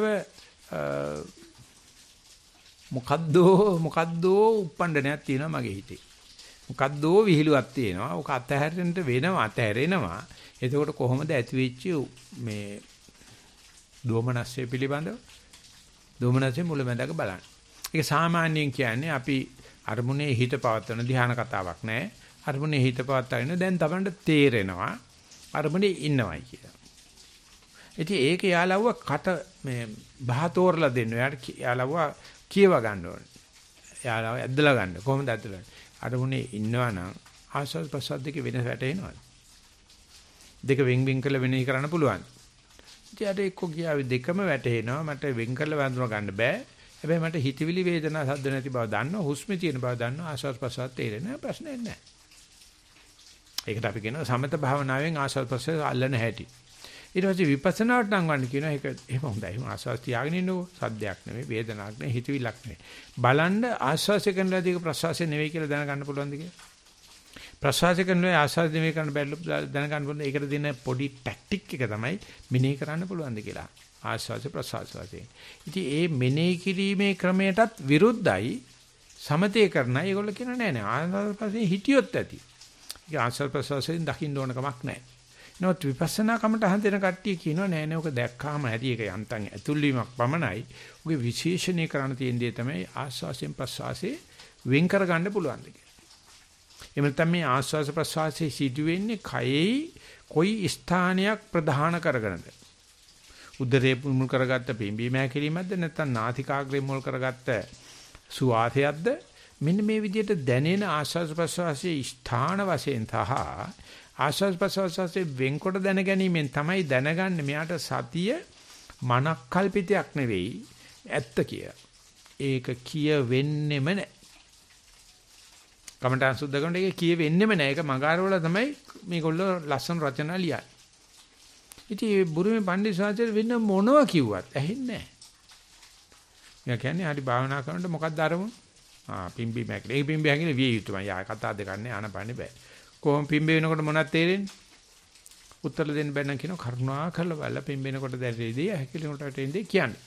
මොකද්දෝ මොකද්දෝ උප්පණ්ඩනයක් තියෙනවා මගේ හිතේ. මොකද්දෝ විහිළුවක් තියෙනවා. ඔක අතහැරෙන්න වෙනවා අතහැරෙනවා. එතකොට කොහොමද ඇති වෙච්ච මේ දෝමනස්සේ පිළිබඳව දෝමනස්සේ මුලැමැදක බලන්න. ඒක සාමාන්‍යයෙන් කියන්නේ අපි අරමුණේ හිත පවත්වන ධ්‍යාන කතාවක් නෑ. අරමුණේ හිත පවත්වාගෙන දැන් Tamanට තේරෙනවා අරමුණේ ඉන්නවයි කියලා. ඉතින් ඒක යාලවුව කට මේ බහතෝරලා දෙන්න. එයාට යාලවුව කියව ගන්න ඕනේ. යාලවුව ඇදලා ගන්න. කොහොමද ඇදලා? අරමුණේ ඉන්නවා නම් ආස්වාද ප්‍රසාද දෙක වෙනස වැටෙනවා. දෙක වෙන් වෙන් කරලා වෙනෙහි කරන්න පුළුවන්. ඉතින් අර එක්ක ගියාවේ දෙකම වැටෙනවා. මට වෙන් කරලා වඳුන ගන්න බෑ. හැබැයි මට හිතවිලි වේදනා සද්ද නැති බව දන්නවා. හුස්මේ තියෙන බව දන්නවා. ආස්වාද ප්‍රසවාස තේරෙන්නේ නැහැ. ප්‍රශ්නයක් නැහැ. ඒකට අපි කියනවා සමත භාවනාවෙන් ආස්වාද ප්‍රසවාස අල්ලන හැටි. ඊට පස්සේ විපස්සනාවට නම් වන්න කියනවා ඒක එහෙම හොඳයි. එහෙම ආස්වාද තියාගෙන ඉන්නකෝ. සද්දයක් නෙමෙයි, වේදනාවක් නෙමෙයි, හිතවිලක් නෙමෙයි. බලන්න ආස්වාසය කරනලාදී ඒක ප්‍රසවාසය නෙවෙයි කියලා දැනගන්න පුළුවන්ද කියලා? ප්‍රසවාසය කරනලා ආස්වාද නෙවෙයි කරන්න බැලුවා දැනගන්න පුළුවන්. ඒකට දෙන පොඩි ටැක්ටික් එක තමයි මෙනෙහි කරන්න පුළුවන්ද කියලා. ආස්වාද ප්‍රසවාස වශයෙන්. ඉතින් ඒ මෙනෙහි කිරීමේ ක්‍රමයටත් විරුද්ධයි සමතේ කරන. ඒගොල්ලෝ කියන නෑ නෑ ආස්වාද ප්‍රසවාසයෙන් හිටියොත් ඇති. ඒක ආස්වාද ප්‍රසවාසයෙන් දකින්න ඕන කමක් නෑ. නමුත් විපස්සනා කමට හඳින කට්ටිය කියනවා නෑ නෑ ඔක දැක්කාම ඇති ඒක යන්තම් ඇතුල් වීමක් පමණයි. ඔගේ විශේෂණය කරන්න තියෙන දේ තමයි ආස්වාසයෙන් ප්‍රසවාසයෙන් වෙන් කර ගන්න පුළුවන් දෙක. එහෙම නැත්නම් මේ ආස්වාස ප්‍රසවාසයේ සිදුවෙන්නේ කයෙහි කොයි ස්ථානයක් ප්‍රධාන කරගෙනද? උදරේ මුල් කරගත්ත පිම්බීම හැකිරීමක්ද නැත්නම් නාසිකාග්‍රේ මුල් කරගත්ත සුවාසයක්ද? මෙන්න මේ විදිහට දැනෙන ආස්වාස ප්‍රසවාසයේ ස්ථාන වශයෙන් තහ ආස්වාස් ප්‍රසවාසයේ වෙන්කොට දැන ගැනීමෙන් තමයි දැනගන්නේ මෙයාට සතිය මනක්කල්පිතයක් නෙවෙයි ඇත්ත කිය. ඒක කිය වෙන්නෙම නැහැ. කමඨාන් සුද්ධ කරනකොට ඒක කිය වෙන්නෙම නැහැ. ඒක මගාරවල තමයි මේගොල්ලෝ ලස්සන රචනා ලියන්නේ. ඉතින් මේ බුරුමේ පණ්ඩිත සාචර වෙන මොනවා කිව්වත් ඇහෙන්නේ නැහැ. මෙයා කියන්නේ හරි භාවනා කරනකොට මොකක්ද අරමුණ? ආ පිම්බි මැකල. ඒ පිම්බි හැංගිලා විය යුතුමයි. ආ කතා දෙක ගන්න ආනපන්නේ බෑ. කොහොම පිම්බේ වෙනකොට මොනවද තේරෙන්නේ? උත්තර දෙන්න බැන්න කියන කරුණා කරලා බලලා පිම්බෙනකොට දැරෙයිදී හැකිලෙනකොට වැටෙන්නේ කියන්නේ.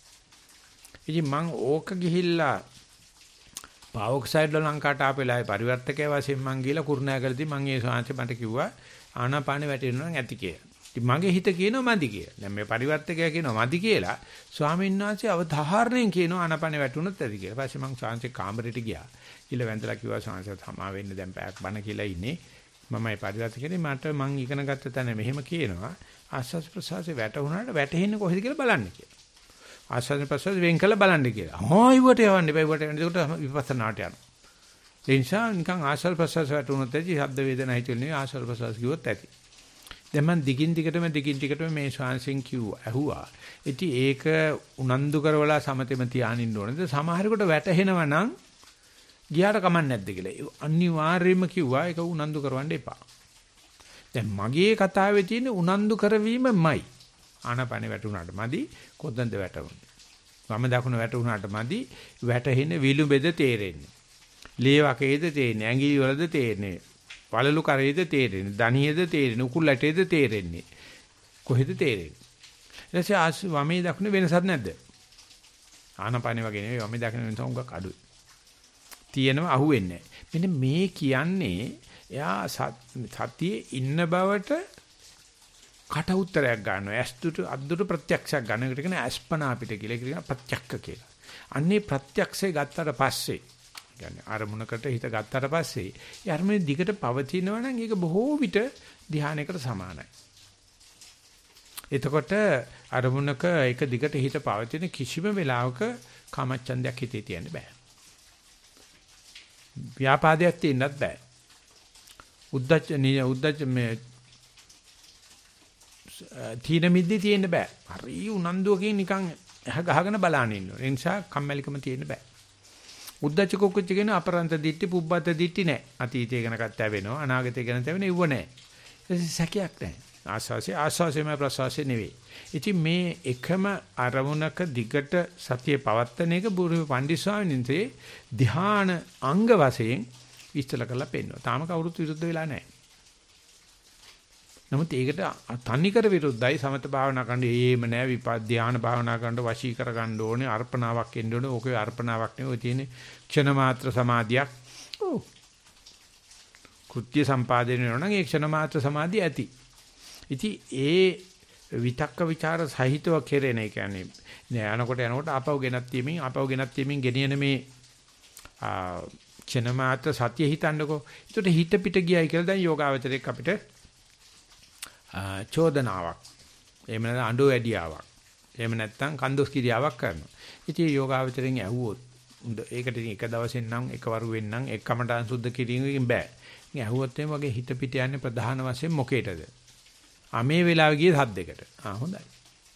ඉතින් මං ඕක ගිහිල්ලා පාවොක්සයිඩ් වල ලංකාවට ආපෙලායි පරිවර්තකයේ වශයෙන් මං ගිහලා කුරුණෑගලදී මං ඒ සාංශ මට කිව්වා ආනාපානෙ වැටෙනවා නම් ඇති කියලා. ඉතින් මගේ හිත කියනවා මදි කියලා. දැන් මේ පරිවර්තකයා කියනවා මදි කියලා. ස්වාමීන් වහන්සේ අවධාරණයෙන් කියනවා ආනාපානෙ වැටුණොත් ඇති කියලා. ඊපස්සේ මං සාංශේ කාමරෙට ගියා. ඊළ වැඳලා කිව්වා සාංශත් හමා වෙන්න දැන් පැයක් බණ කියලා ඉන්නේ. මමයි පරිවර්තකනේ මට මං ඉගෙන ගත්ත තැන මෙහෙම කියනවා ආස්වාද ප්‍රසවාසයේ වැටුණාට වැටෙන්නේ කොහෙද කියලා බලන්න කියලා. ආස්වාද ප්‍රසවාස වෙන් කළ බලන්න කියලා. හා ඉවට යවන්න බෑ ඉවට යන්න. ඒකට විපස්සනාට යනවා. ඒ නිසා නිකන් ආස්වාද ප්‍රසවාස වැටුණොත් ඇති ශබ්ද වේදනා හිතෙන්නේ ආස්වාද ප්‍රසවාස කිව්වොත් ඇති. දැන් මං දිගින් දිගටම දිගින් දිගටම මේ ශාන්සින් කිව්වා ඇහුවා. ඉතින් ඒක උනන්දු කරවලා සමතෙම තියානින්න ඕනේද? සමහරකට වැටහෙනවා නම් ගියාට කමක් නැද්ද කියලා. අනිවාර්යයෙන්ම කිව්වා ඒක උනන්දු කරවන්න එපා. දැන් මගේ කතාවේ තියෙන උනන්දු කරවීමමයි. ආනපනේ වැටුණාට මදි කොතනද වැටුනේ. වම දකුණ වැටුණාට මදි වැටෙන විලුඹෙද තේරෙන්නේ. ලේ වකේද තේරෙන්නේ. ඇඟිලි වලද තේරෙන්නේ. වලලු කරේද තේරෙන්නේ. දණියේද තේරෙන්නේ. උකුල් ඇටේද තේරෙන්නේ. කොහෙද තේරෙන්නේ. ඊට පස්සේ වමේ දකුණේ වෙනසක් නැද්ද? ආනපනේ වගේ නෙවෙයි වමේ දකුණේ වෙනස උඟක් අඩුයි. තියෙනවා අහුවෙන්නේ නැහැ. මෙන්න මේ කියන්නේ එයා සතියේ ඉන්න බවට කට උත්තරයක් ගන්නවා. ඇස්තුට අද්දුට ප්‍රත්‍යක්ෂයක් ගන්න එකට කියන අස්පනා අපිට කියලා කියන ප්‍රත්‍යක්ෂ කියලා. අන්නේ ප්‍රත්‍යක්ෂය ගත්තට පස්සේ يعني අරමුණකට හිත ගත්තට පස්සේ ඒ අරමුණේ දිගට පවතිනවා නම් ඒක බොහෝ විට ධානයකට සමානයි. එතකොට අරමුණක එක දිගට හිත පවතින කිසිම වෙලාවක කාමච්ඡන්දයක් හිතේ තියන්න බෑ. ව්‍යාපාදයක් තියෙන්නත් බෑ. උද්දච්ච නිය උද්දච්ච මේ තීන මිද්දේ තියෙන්න බෑ. හරි උනන්දුවකින් නිකන් ඇහ ගහගෙන බලන්න ඉන්න ඕනේ. ඒ නිසා කම්මැලිකම තියෙන්න බෑ. උද්දච්ච කුක්කුච්ච කියන අපරන්ත දිට්ටි පුබ්බත් දිට්ටි නෑ. අතීතය ගැන කතා වෙනවා අනාගතය ගැන තැවෙන ඉව නෑ. ඒක සැකයක් නෑ. ආස්වාසිය ආස්වාසියම ප්‍රසවාසය නෙවෙයි. ඉතින් මේ එකම අරමුණක දිගට සතිය පවත්තන එක බුරුමේ පණ්ඩිත ස්වාමීන් වහන්සේ ධ්‍යාන අංග වශයෙන් විස්තර කරලා පෙන්නනවා. තාම කවුරුත් විරුද්ධ වෙලා නැහැ. නමුත් ඒකට තනිකර විරුද්ධයි සමත භාවනා කරන්න ඒම නෑ විපා ධ්‍යාන භාවනා කරනකොට වශී කර ගන්න ඕනේ අර්පණාවක් එන්න ඕනේ. ඕකේ අර්පණාවක් නෙවෙයි තියෙන්නේ ක්ෂණ මාත්‍ර සමාධියක්. ඔව්. කෘත්‍ය සම්පාදනය වෙනවා නම් ඒ ක්ෂණ මාත්‍ර සමාධිය ඇති. ඉතින් ඒ විතක්ක ਵਿਚාර සහිතව කෙරෙන ඒ කියන්නේ නෑ අනකොට යනකොට ආපහු ගෙනත් යමින් ආපහු ගෙනත් යමින් ගෙනියන මේ ක්ෂණ මාත්‍ර සතිය හිතන්නකෝ. ඒකට හිත පිට ගියයි කියලා දැන් යෝගාවචරයක් අපිට චෝදනාවක් එහෙම නැත්නම් අඬෝ ඇඩියාවක් එහෙම නැත්නම් කන්දොස් කිරියාවක් කරනවා. ඉතින් යෝගාවචරයෙන් ඇහුවොත් ඒකට එක දවසෙන් නම් එකවරු වෙන්නම් එක්කමටන් සුද්ධ කිරීමකින් බෑ. ඉතින් ඇහුවොත් එimhe වගේ හිත පිට යන්නේ ප්‍රධාන වශයෙන් මොකේටද? ආ මේ වෙලාවේ ගියේ සද්දෙකට. ආ හොඳයි.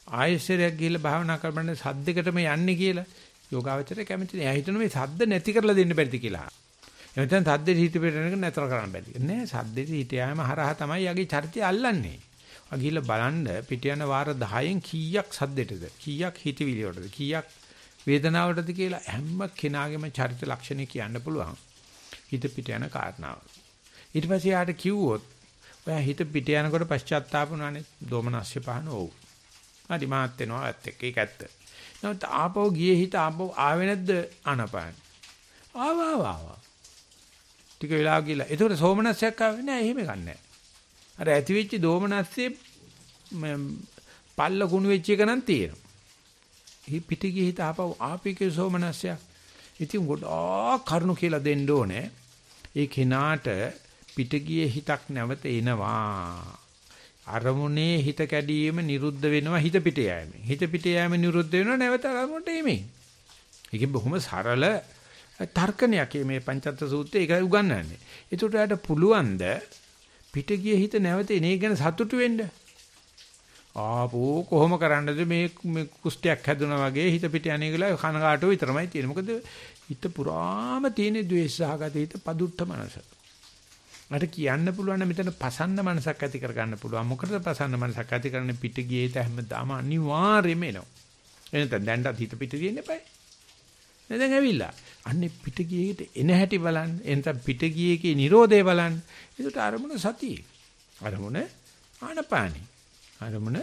ආයෙසරයක් ගිහිල්ලා භාවනා කරන්න සද්දයකටම යන්නේ කියලා යෝගාවචරය කැමති නෑ. එයා හිතන මේ සද්ද නැති කරලා දෙන්න බැරිද කියලා. එතෙන් සද්දේ හිත පිටරනක නතර කරන්න බැරිද? නෑ සද්දේ හිත යාම හරහා තමයි යගේ චරිතය අල්ලන්නේ. ආ ගිහිල්ලා බලන්න පිට යන වාර දහයෙන් කීයක් සද්දෙටද? කීයක් හිතවිලි වලටද? කීයක් වේදනාවටද කියලා හැම කෙනාගේම චරිත ලක්ෂණ කියන්න පුළුවන්. හිත පිට යන කාරණාව. ඊට පස්සේ යාට කිව්වොත් ඔයා හිත පිට යනකොට පශ්චාත්තාප වුණානේ දෝමනස්ය පහන ඕව. හරි මාත් වෙනවා ඇත්ත එක්ක ඒක ඇත්ත. නමුත් ආපහු ගියේ හිත ආපහු ආවේ නැද්ද ආනපාන? ආවා ආවා. ටික වෙලා ගිහලා. ඒතකොට සෝමනස්යක් ආවේ නැහැ එහෙම ගන්නෑ. අර ඇති වෙච්ච දෝමනස්සේ පල්ල කුණු වෙච්ච එක නම් තියෙනවා. හි පිට ගියේ හිත ආපහු ආපිකේ සෝමනස්යක්. ඉතින් ගොඩාක් කරුණු කියලා දෙන්න ඕනේ. ඒ කෙනාට පිට ගියේ හිතක් නැවත එනවා. අරමුණේ හිත කැඩීම නිරුද්ධ වෙනවා හිත පිට යෑමෙන්. හිත පිට යෑම නිරුද්ධ වෙනවා නැවත අරමුණට එීමෙන්. ඒක බොහොම සරල තර්කණයක් මේ පංචත්ත සූත්‍රයේ ඒක උගන්වන්නේ. ඒකට යාට පුළුවන් ද පිට ගිය හිත නැවත එන එක ගැන සතුටු වෙන්න. ආපෝ කොහොම කරන්නද මේ මේ කුස්ටියක් හැදුනා වගේ හිත පිට යන්නේ කියලා කනගාටුව විතරමයි තියෙන්නේ. මොකද හිත පුරාම තියෙන ද්වේෂසහගත හිත පදුට්ට මනස. මට කියන්න පුළුවන් මෙතන පසන්න මනසක් ඇති කරගන්න පුළුවන්. මොකටද පසන්න මනසක් ඇති කරන්නේ? පිට ගියේ හිත හැමදාම අනිවාර්යයෙන්ම එනවා. එනතෙන් දැන්ට හිත පිට තියෙන්න එපායි. දැන් ඇවිල්ලා. අන්නේ පිට ගියේ හිත එන හැටි බලන්න. එනතෙන් පිට ගියේ කී Nirodhe බලන්න. ඒකට අරමුණ සතිය. අරමුණ ආනපානි. අරමුණ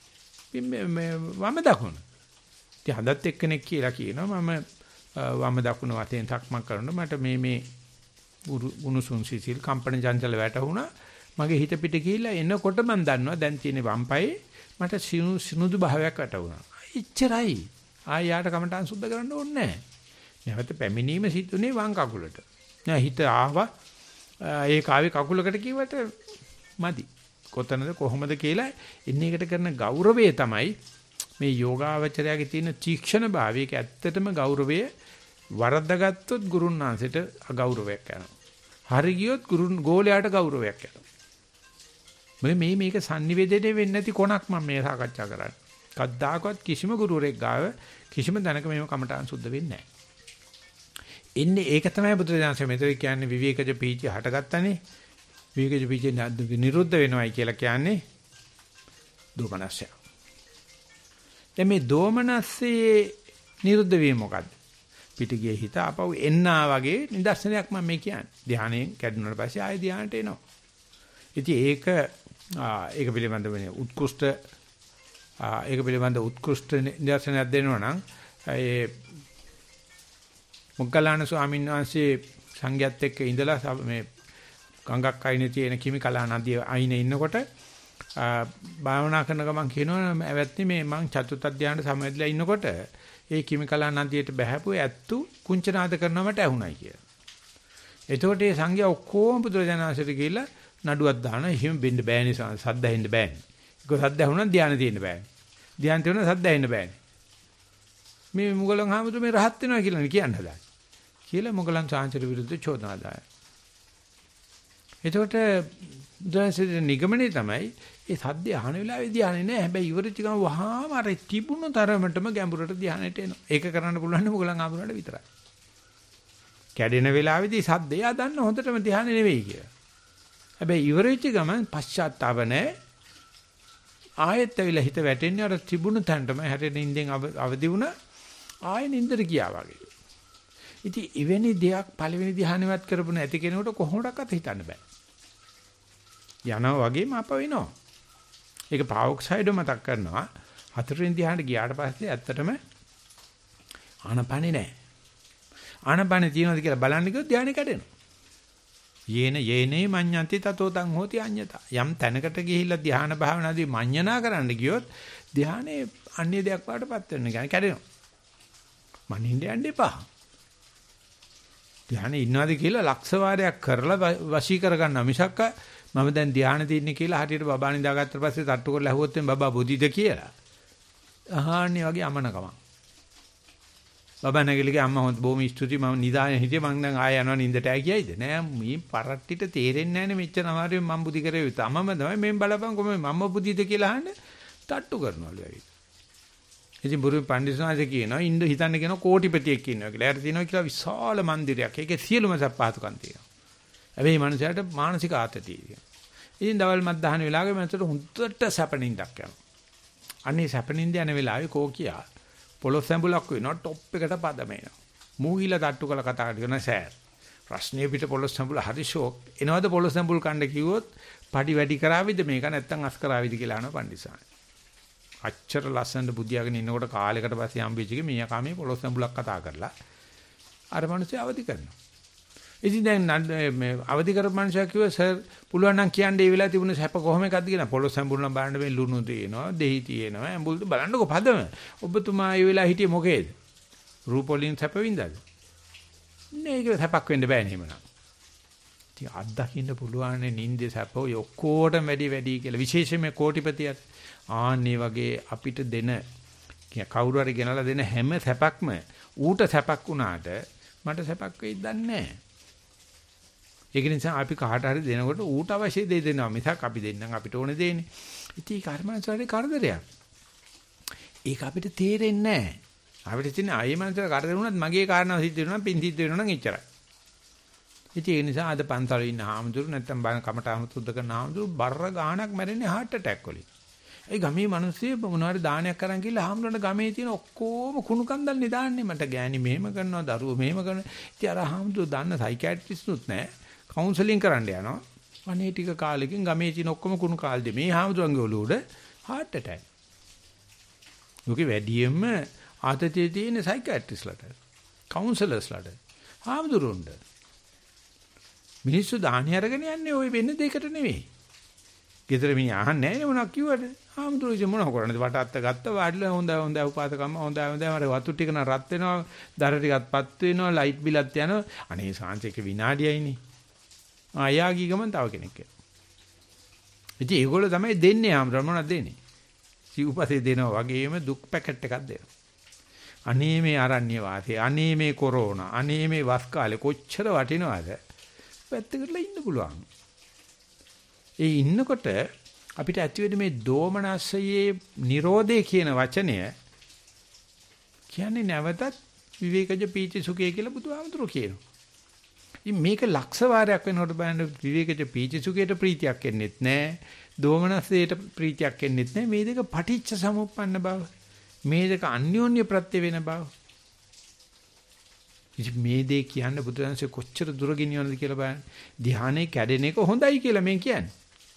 වම දකුණ. ඉතින් හදත් එක්කෙනෙක් කියලා කියනවා මම වම දකුණ වතෙන් තක්මක් කරනකොට මට මේ මේ උණුසුම් සිසිල් කම්පන චංචල වැටුණා. මගේ හිත පිට ගිහිල්ලා එනකොට මම දන්නවා දැන් තියෙන වම්පයේ මට සිනුදු භාවයක් වැටුණා. එච්චරයි. ආයෙ යාට කමටහන් සුද්ධ කරන්න ඕනේ නැහැ. නැවත පැමිණීම සිදුනේ වම් කකුලට. නෑ හිත ආවා ඒක ආවේ කකුලකට කිව්වට මදි. කොතනද කොහොමද කියලා ඉන්න එකට කරන ගෞරවය තමයි මේ යෝගාවචරයාගේ තියෙන තීක්ෂණ භාවය. ඒක ඇත්තටම ගෞරවය වරද්දාගත්තොත් ගුරුන්වහන්සේට අගෞරවයක් යනවා. හරි ගියොත් ගුරුන් ගෝලයාට ගෞරවයක් යනවා. මේ මේ මේක sannivedanaye වෙන්නේ නැති කොනක් මම මේ සාකච්ඡා කරන්නේ. කද්දාකවත් කිසිම ගුරුවරයෙක් ගාව කිසිම දැනක මේව කමටහන් සුද්ධ වෙන්නේ නැහැ. එන්නේ ඒක තමයි බුදුරජාණන්සේ මෙතන කියන්නේ විවේකජ පීචි හටගත්තනේ. විවේකජ පීචි නිරුද්ධ වෙනවයි කියලා කියන්නේ දෝමනස්සය. දැන් මේ දෝමනස්සේ නිරුද්ධ වීම මොකද්ද? පිට ගියේ හිත ආපහු එන්නා වගේ නිදර්ශනයක් මම මේ කියන්නේ. ධානයෙන් කැඩුණාට පස්සේ ආයෙ ධානයට එනවා. ඉතින් ඒක ඒක පිළිබඳව උත්කෘෂ්ඨ ඒක පිළිබඳව උත්කෘෂ්ඨ නිදර්ශනයක් දෙනවා නම් ඒ මොග්ගල්ලාන ස්වාමීන් වහන්සේ සංඝයාත් එක්ක ඉඳලා මේ ගංගක් අයිනේ තියෙන කිමිකලා නදිය අයිනේ ඉන්නකොට භාවනා කරන ගමන් කියනවා ඇවැත්නි මේ මං චතුත් අධ්‍යාන සමවැදලා ඉන්නකොට ඒ කිමිකලා නදියට බහැපු ඇත්තු කුංචනාද කරනවා මට ඇහුණයි කියලා. එතකොට ඒ සංඝයා ඔක්කොම බුදුරජාණන්සේට ගිහිල්ලා නඩුවක් දාන එහෙම වෙන්න බෑනේ සද්ද ඇහෙන්න බෑනේ. ඒක සද්ද ඇහුණා ධානය තියෙන්න බෑනේ. ධානය තියෙනවා සද්ද ඇහෙන්න බෑනේ. මේ මුගලන් හාමුදුරුවෝ මේ රහත් වෙනවා කියලා කියන්න හදා. කියලා මුගලන් සාංශර විරුද්ධ චෝදනා දානවා. එතකොට දැන් නිගමනේ තමයි ඒ සද්ද අහන වෙලාවේ ධානය නෑ. හැබැයි ඉවරච ගම වහාම අර තිබුණු තරමටම ගැඹුරට ධානයට එනවා. ඒක කරන්න පුළුවන් මුගලන් හාමුදුරුවන්ට විතරයි. කැඩෙන වෙලාවේදී සද්ද එයා දන්න හොඳටම ධානය නෙවෙයි කියලා. හැබැයි ඉවරච ගමන් පශ්චාත්තාප නෑ. ආයෙත් ඇවිල්ලා හිත වැටෙන්නේ අර තිබුණු තැනටම හැරෙන ඉඳන් අවදි වුණා. ආයෙ නින්දට ගියා වගේ. ඉතින් එවැනි දෙයක් පළවෙනි ධ්‍යානෙවත් කරපු නැති කෙනෙකුට කොහොමඩක්වත් හිතන්න බෑ. යනවා වගේම අප වෙනවා. ඒක පාවොක්සයිඩ් මතක් කරනවා. හතරවෙනි ධ්‍යානෙට ගියාට පස්සේ ඇත්තටම ආනපනේ නැහැ. ආනපනේ තියෙනවද කියලා බලන්න ගියොත් ධ්‍යානෙ කැඩෙනවා. යේන යේනේ මඤ්ඤන්ති තතෝ තං හෝති අඤ්ඤතා. යම් තැනකට ගිහිල්ලා ධ්‍යාන භාවනාදී මඤ්ඤණා කරන්න ගියොත් ධ්‍යානෙ අන්‍ය දෙයක් වඩටපත් වෙන එක කැඩෙනවා. මනින්න යන්න එපා. ධ්‍යානෙ ඉන්නවාද කියලා ලක්ෂ වාරයක් කරලා වශී කරගන්න මිසක් මම දැන් ධ්‍යානෙ තින්නේ කියලා හරියට බබා නිදාගත්තට පස්සේ තට්ටු කරලා ඇහුවොත් එම් බබා බුද්ධිද කියලා. අහන්නේ වගේ අමනකම. බබා නැගිලගේ අම්මා හොඳ බොහොම ස්තුතියි මම නිදාගෙන හිටියේ මං දැන් ආය යනවා නින්දට ඇයි කියයිද නෑ මේ පරට්ටිට තේරෙන්නේ නෑනේ මෙච්චර අමාරුවෙන් මම බුද්ධි කරේ තමම තමයි මෙන් බලපන් කොහොම මම බුද්ධිද කියලා අහන්නේ තට්ටු කරනවලු ඇවිත්. ඉතින් බුරු පඬිස්සනාජ කියනවා ඉන්න හිතන්න කියන කෝටිපතියෙක් ඉන්නවා කියලා. එයාට තියෙනවා කියලා විශාල මන්දිරයක්. ඒකේ සියලුම සප්පාතුකම් තියෙනවා. හැබැයි මේ මනුස්සයාට මානසික ආතතිය තියෙනවා. ඉතින් දවල් මත් දහන වෙලාවක මනුස්සයාට හුද්දට සැපනින්දක් යනවා. අනේ සැපනින්ද යන වෙලාවේ කෝකියා පොළොස් සැඹුලක් වෙනවා টොප් එකට පදම එනවා. මූහිලා තට්ටු කළ කතා කරන සෑර්. ප්‍රශ්නේ පිට පොළොස් සැඹුල හරි ෂෝක්. එනවද පොළොස් සැඹුල් කන්න කිව්වොත් පඩි වැඩි කරාවිද මේක නැත්තම් අස් කරාවිද කියලා අහන පඬිස්සාන. අච්චර ලස්සනට බුදියාගෙන ඉන්නකොට කාලයකට පස්සේ හම්බෙච්ච මේ කාමේ පොළොස් සැඹුලක් කතා කරලා අර මිනිස්සු අවදි කරනවා. ඉතින් දැන් මේ අවදි කරපු මිනිස්සු කිව්වා සර් පුළුවන් නම් කියන්න ඒ වෙලාවේ තිබුණ සැප කොහොම එකක්ද කියලා. පොළොස් සැඹුල් නම් බලන්න මේ ලුණු තියෙනවා, දෙහි තියෙනවා, ඇඹුල්ද බලන්නකො පදම. ඔබතුමා ඒ වෙලාව හිටියේ මොකේද? රූප වලින් සැප වින්දාද? නේ ඒක සැපක් වෙන්න බෑනේ එහෙමනම්. ඉතින් අත්දකින්න පුළුවන් නින්දේ සැප ඔය ඔක්කොටම වැඩි වැඩි කියලා. විශේෂයෙන්ම කෝටිපතියට ආන්නේ වගේ අපිට දෙන කවුරු හරි ගෙනලා දෙන හැම සැපක්ම ඌට සැපක් වුණාට මට සැපක් වෙයිද දන්නේ නැහැ. ඒක නිසා අපි කාට හරි දෙනකොට ඌට අවශ්‍ය දේ දෙනවා මිසක් අපි දෙන්නම් අපිට ඕනේ දෙන්නේ. ඉතින් ඒ කර්මන්සාරේ කරදරයක්. ඒක අපිට තේරෙන්නේ නැහැ. අපිට තියෙන ආයේ මනසට කරදර වුණත් මගේ කාරණාව සිද්ධ වෙනවා නම් පින් සිද්ධ වෙනවා නම් එච්චරයි. ඉතින් ඒ නිසා අද පන්සලේ ඉන්න හාමුදුරු නැත්තම් බණ කමටහම සුද්ධ කරන හාමුදුරු බර ගාණක් මැරෙන්නේ heart attack වලින්. ඒ ගමේ මිනිස්සු මොනවාරි දානයක් කරන් ගිහලා හාමුදුරන්ට ගමේ තියෙන ඔක්කොම කුණු කන්දල්නේ දාන්නේ. මට ගෑණි මෙහෙම කරනවා දරුවෝ මෙහෙම කරනවා. ඉතින් අර හාමුදුරු දන්න සයිකියාට්‍රිස්ට්ුත් නැහැ. කවුන්සලින් කරන්න යනවා. අනේ ටික කාලෙකින් ගමේ තියෙන ඔක්කොම කුණු කාල්ද මේ හාමුදුරන්ගේ ඔළුව උඩ heart attack. ඔකේ වැඩියෙන්ම ආතතිය තියෙන සයිකියාට්‍රිස්ට්ලාට කවුන්සලර්ස්ලාට හාමුදුරුවන්ට මිනිස්සු දාහනේ අරගෙන යන්නේ ওই වෙන දෙයකට නෙවෙයි. ගෙදර මිනිහ අහන්නේ නැහැ මොනවක් කිව්වද? හාමුදුරුවෝ ඉතින් මොනව කරන්නද? වට අත්ත ගත්ත වාඩිලා හොඳ හොඳ උපාතකම්ම හොඳ හොඳ මර වතු ටික න රත් වෙනවා, දර ටිකත් පත් වෙනවා, ලයිට් බිලත් යනවා. අනේ සාංශයක විනාඩියයිනේ. ආයා ගිය ගමන් තව කෙනෙක් එනවා. ඉතින් ඒගොල්ලෝ තමයි දෙන්නේ හාමුදුරුවෝ මොනවද දෙන්නේ? සිව්පසේ දෙනවා වගේම දුක් පැකට් එකක් දෙනවා. අනේ මේ ආරණ්‍ය වාසය, අනේ මේ කොරෝනා, අනේ මේ වස් කාලේ කොච්චර වටිනවද? පැත්තකටලා ඉන්න පුළුවන්. ඒ ඉන්නකොට අපිට ඇති වෙන්නේ මේ දෝමනස්සයේ Nirodhe කියන වචනය කියන්නේ නැවතත් විවේකජ පීති සුඛය කියලා බුදුහාමුදුරුවෝ කියනවා. ඉතින් මේක ලක්ෂ වාරයක් වෙනකොට බලන්න විවේකජ පීති සුඛයට ප්‍රීතියක් එන්නේත් නැහැ. දෝමනස්සයට ප්‍රීතියක් එන්නේත් නැහැ. මේ දෙක පටිච්ච සමුප්පන්න බව. මේ දෙක අන්‍යෝන්‍ය ප්‍රත්‍ය වෙන බව. ඉතින් මේ දේ කියන්න බුදුරජාණන්සේ කොච්චර දුර ගෙනියනවද කියලා බලන්න. ධානයේ කැඩෙන එක හොඳයි කියලා මම කියන්නේ.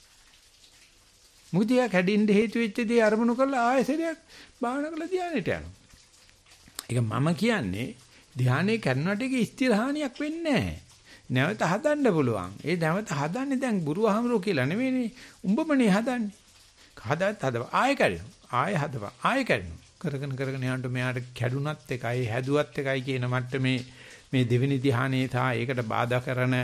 මොකද යා කැඩෙන්න හේතු වෙච්ච දේ අරමුණු කරලා ආයෙසරයක් භාවනා කරලා ධානයට යනවා. ඒක මම කියන්නේ ධානයේ කැඩුණාට ඒක ස්ථිරහානියක් වෙන්නේ නැහැ. නැවත හදන්න පුළුවන්. ඒ නැවත හදන්නේ දැන් බුරුවහමරෝ කියලා නෙවෙයිනේ. උඹමනේ හදන්නේ. හදවත් හදව ආයෙ කැඩෙනවා. ආයෙ හදව ආයෙ කැඩෙනවා. කරගෙන කරගෙන යනකොට මෙයාට කැඩුනත් එකයි හැදුවත් එකයි කියන මට්ටමේ මේ දෙවෙනි ධ්‍යානයේ තා ඒකට බාධා කරන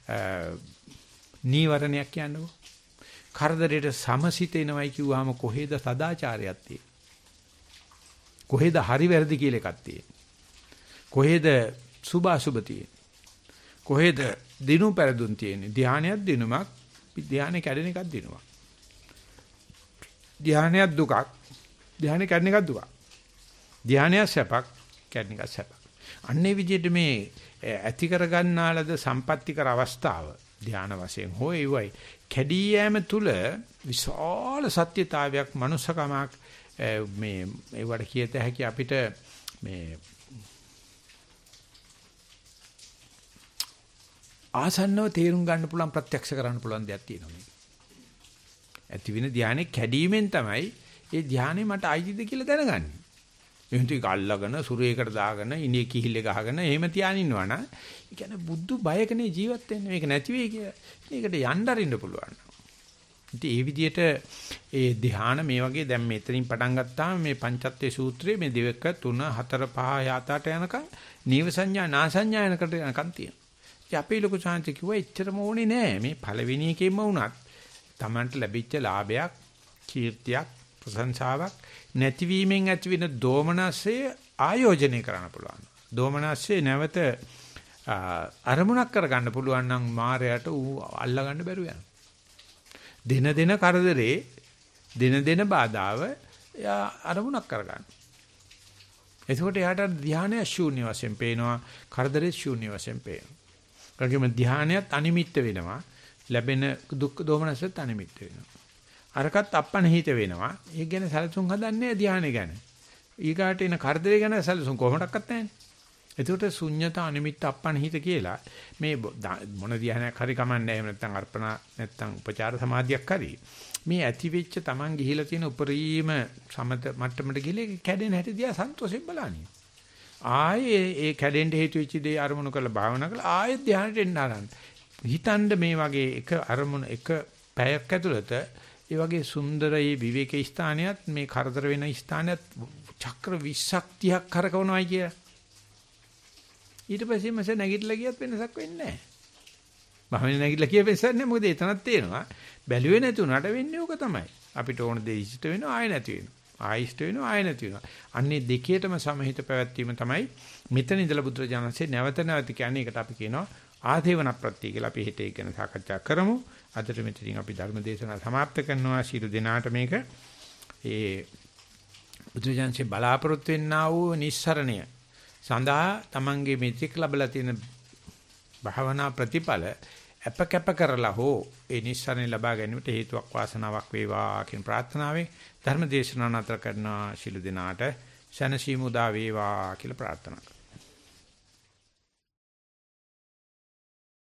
නීවරණයක් කියන්නකෝ. කරදරයට සමසිතෙනවයි කිව්වහම කොහෙද සදාචාරයක් තියෙන්නේ? කොහෙද හරි වැරදි කියලා එකක් තියෙන්නේ? කොහෙද සුභාසුභ තියෙන්නේ? කොහෙද දිනු පෙරදුන් තියෙන්නේ? ධ්‍යානයක් දිනුමක්, ධ්‍යානෙ කැඩෙන එකක් දිනුමක්. ධ්‍යානයක් දුකක්, ධ්‍යානෙ කැඩෙන එකක් දුකක්. ධ්‍යානය සැපක්, කැඩෙන එකක් සැපක්. අන්නේ විදිහට මේ ඇති කරගන්නාලද සම්පත්‍තිකර අවස්ථාව ධ්‍යාන වශයෙන් හෝ ඒවයි කැඩී යෑම තුල විශාල සත්‍යතාවයක් මනුස්සකමක් මේ ඒවට කියත හැකි අපිට මේ ආසන්නව තේරුම් ගන්න පුළුවන් ප්‍රත්‍යක්ෂ කරන්න පුළුවන් දෙයක් තියෙනවා මේක. ඇති වෙන ධානයේ කැඩීමෙන් තමයි ඒ ධානයේ මට අයිතිද කියලා දැනගන්නේ. එහෙනම් ටික අල්ලගෙන සුරේකට දාගෙන ඉනේ කිහිල්ලේ ගහගෙන එහෙම තියාගෙන ඉන්නවනම් ඒ කියන්නේ බුද්ධ බයකනේ ජීවත් වෙන්නේ. මේක නැති වෙයි කියලා. මේකට යන්න අරින්න පුළුවන්. ඉතින් ඒ විදිහට ඒ ධාන මේ වගේ දැන් මෙතනින් පටන් ගත්තාම මේ පංචත්තේ සූත්‍රයේ මේ දෙක තුන හතර පහ යතාට යනකම් නීව සංඥා නා සංඥා යනකට යනකම් තියෙනවා. ඉතින් අපේ ලොකු සාන්ති කිව්වා එච්චරම ඕනේ නෑ. මේ පළවෙනි එකෙන්ම වුණත් Tamanට ලැබිච්ච ලාභයක්, කීර්තියක්, ප්‍රශංසාවක් නැතිවීමෙන් ඇතිවෙන දෝමනස්සේ ආයෝජනය කරන්න පුළුවන්. දෝමනස්සේ නැවත අරමුණක් කරගන්න පුළුවන් නම් මායයට ඌ අල්ලගන්න බැරුව යනවා. දින දින කරදරේ, දින දින බාධාව එයා අරමුණක් කරගන්න. එතකොට යාට ධානය ශූන්‍ය වශයෙන් පේනවා, කරදරේ ශූන්‍ය වශයෙන් පේනවා. ඒකෙම ධානයත් අනිමිත්ත වෙනවා. ලැබෙන දුක් දෝමනසත් අනිමිත්ත වෙනවා. අරකට අපනහිත වෙනවා. ඒ ගැන සැලසුම් හදන්නේ ධානය ගැන. ඊගාට එන කරදරේ ගැන සැලසුම් කොහොමඩක්වත් නැහැ. එතකොට ශුන්්‍යත අනිමිත්ත අපනහිත කියලා මේ මොන ධානයක් හරි කමන්නේ. එහෙම නැත්නම් අර්පණා නැත්නම් උපචාර සමාධියක් හරි. මේ ඇති වෙච්ච Taman ගිහිලා තියෙන උපරිම සමත මට්ටමට ගිහලා කැඩෙන හැටි දිහා සන්තෝෂයෙන් බලන්නේ. ආයේ ඒ කැඩෙන්න හේතු වෙච්ච දේ අරමුණු කරලා භාවනා කරලා ආයෙත් ධානයට එන්න ආරන්න. හිතන්න මේ වගේ එක අරමුණ එක පැයක් ඇතුළත ඒ වගේ සුන්දරයි විවේක ස්ථානයත් මේ කරදර වෙන ස්ථානයත් චක්‍ර විස්සක් තිහක් කරකවනවායි කියලා. ඊට පස්සේ මම නැගිටලා ගියත් වෙනසක් වෙන්නේ නැහැ. භාවනේ නැගිටලා කිය වෙනසක් නැහැ. මොකද එතනක් තියෙනවා. බැලුවේ නැති උනට වෙන්නේ ඕක තමයි. අපිට ඕන දේ ඉෂ්ට වෙනවා ආය නැති වෙනවා. ආය ඉෂ්ට වෙනවා ආය නැති වෙනවා. අන්නේ දෙකේටම සමහිත පැවැත්වීම තමයි මෙතන ඉඳලා බුදුරජාණන්සේ නැවත නැවත කියන්නේ. ඒකට අපි කියනවා ආදේවන ප්‍රත්‍ය කියලා. අපි හිතේ ගැන සාකච්ඡා කරමු. අදට මෙතනින් අපි ධර්ම දේශනාව સમાપ્ત කරනවා. ශිරු දිනාට මේක ඒ බුදුරජාණන්සේ බලාපොරොත්තු වෙන්නා වූ නිස්සරණය සඳහා තමන්ගේ මෙතික් ලැබලා තියෙන භාවනා ප්‍රතිඵල අප කැප කරලා හෝ ඒ නිස්සරණය ලබා ගැනීමට හේතුවක් වාසනාවක් වේවා කියන ප්‍රාර්ථනාවෙන් ධර්ම දේශනාව නතර කරනවා. ශිළු දිනාට සනසීමු දා වේවා කියලා ප්‍රාර්ථනා කරනවා.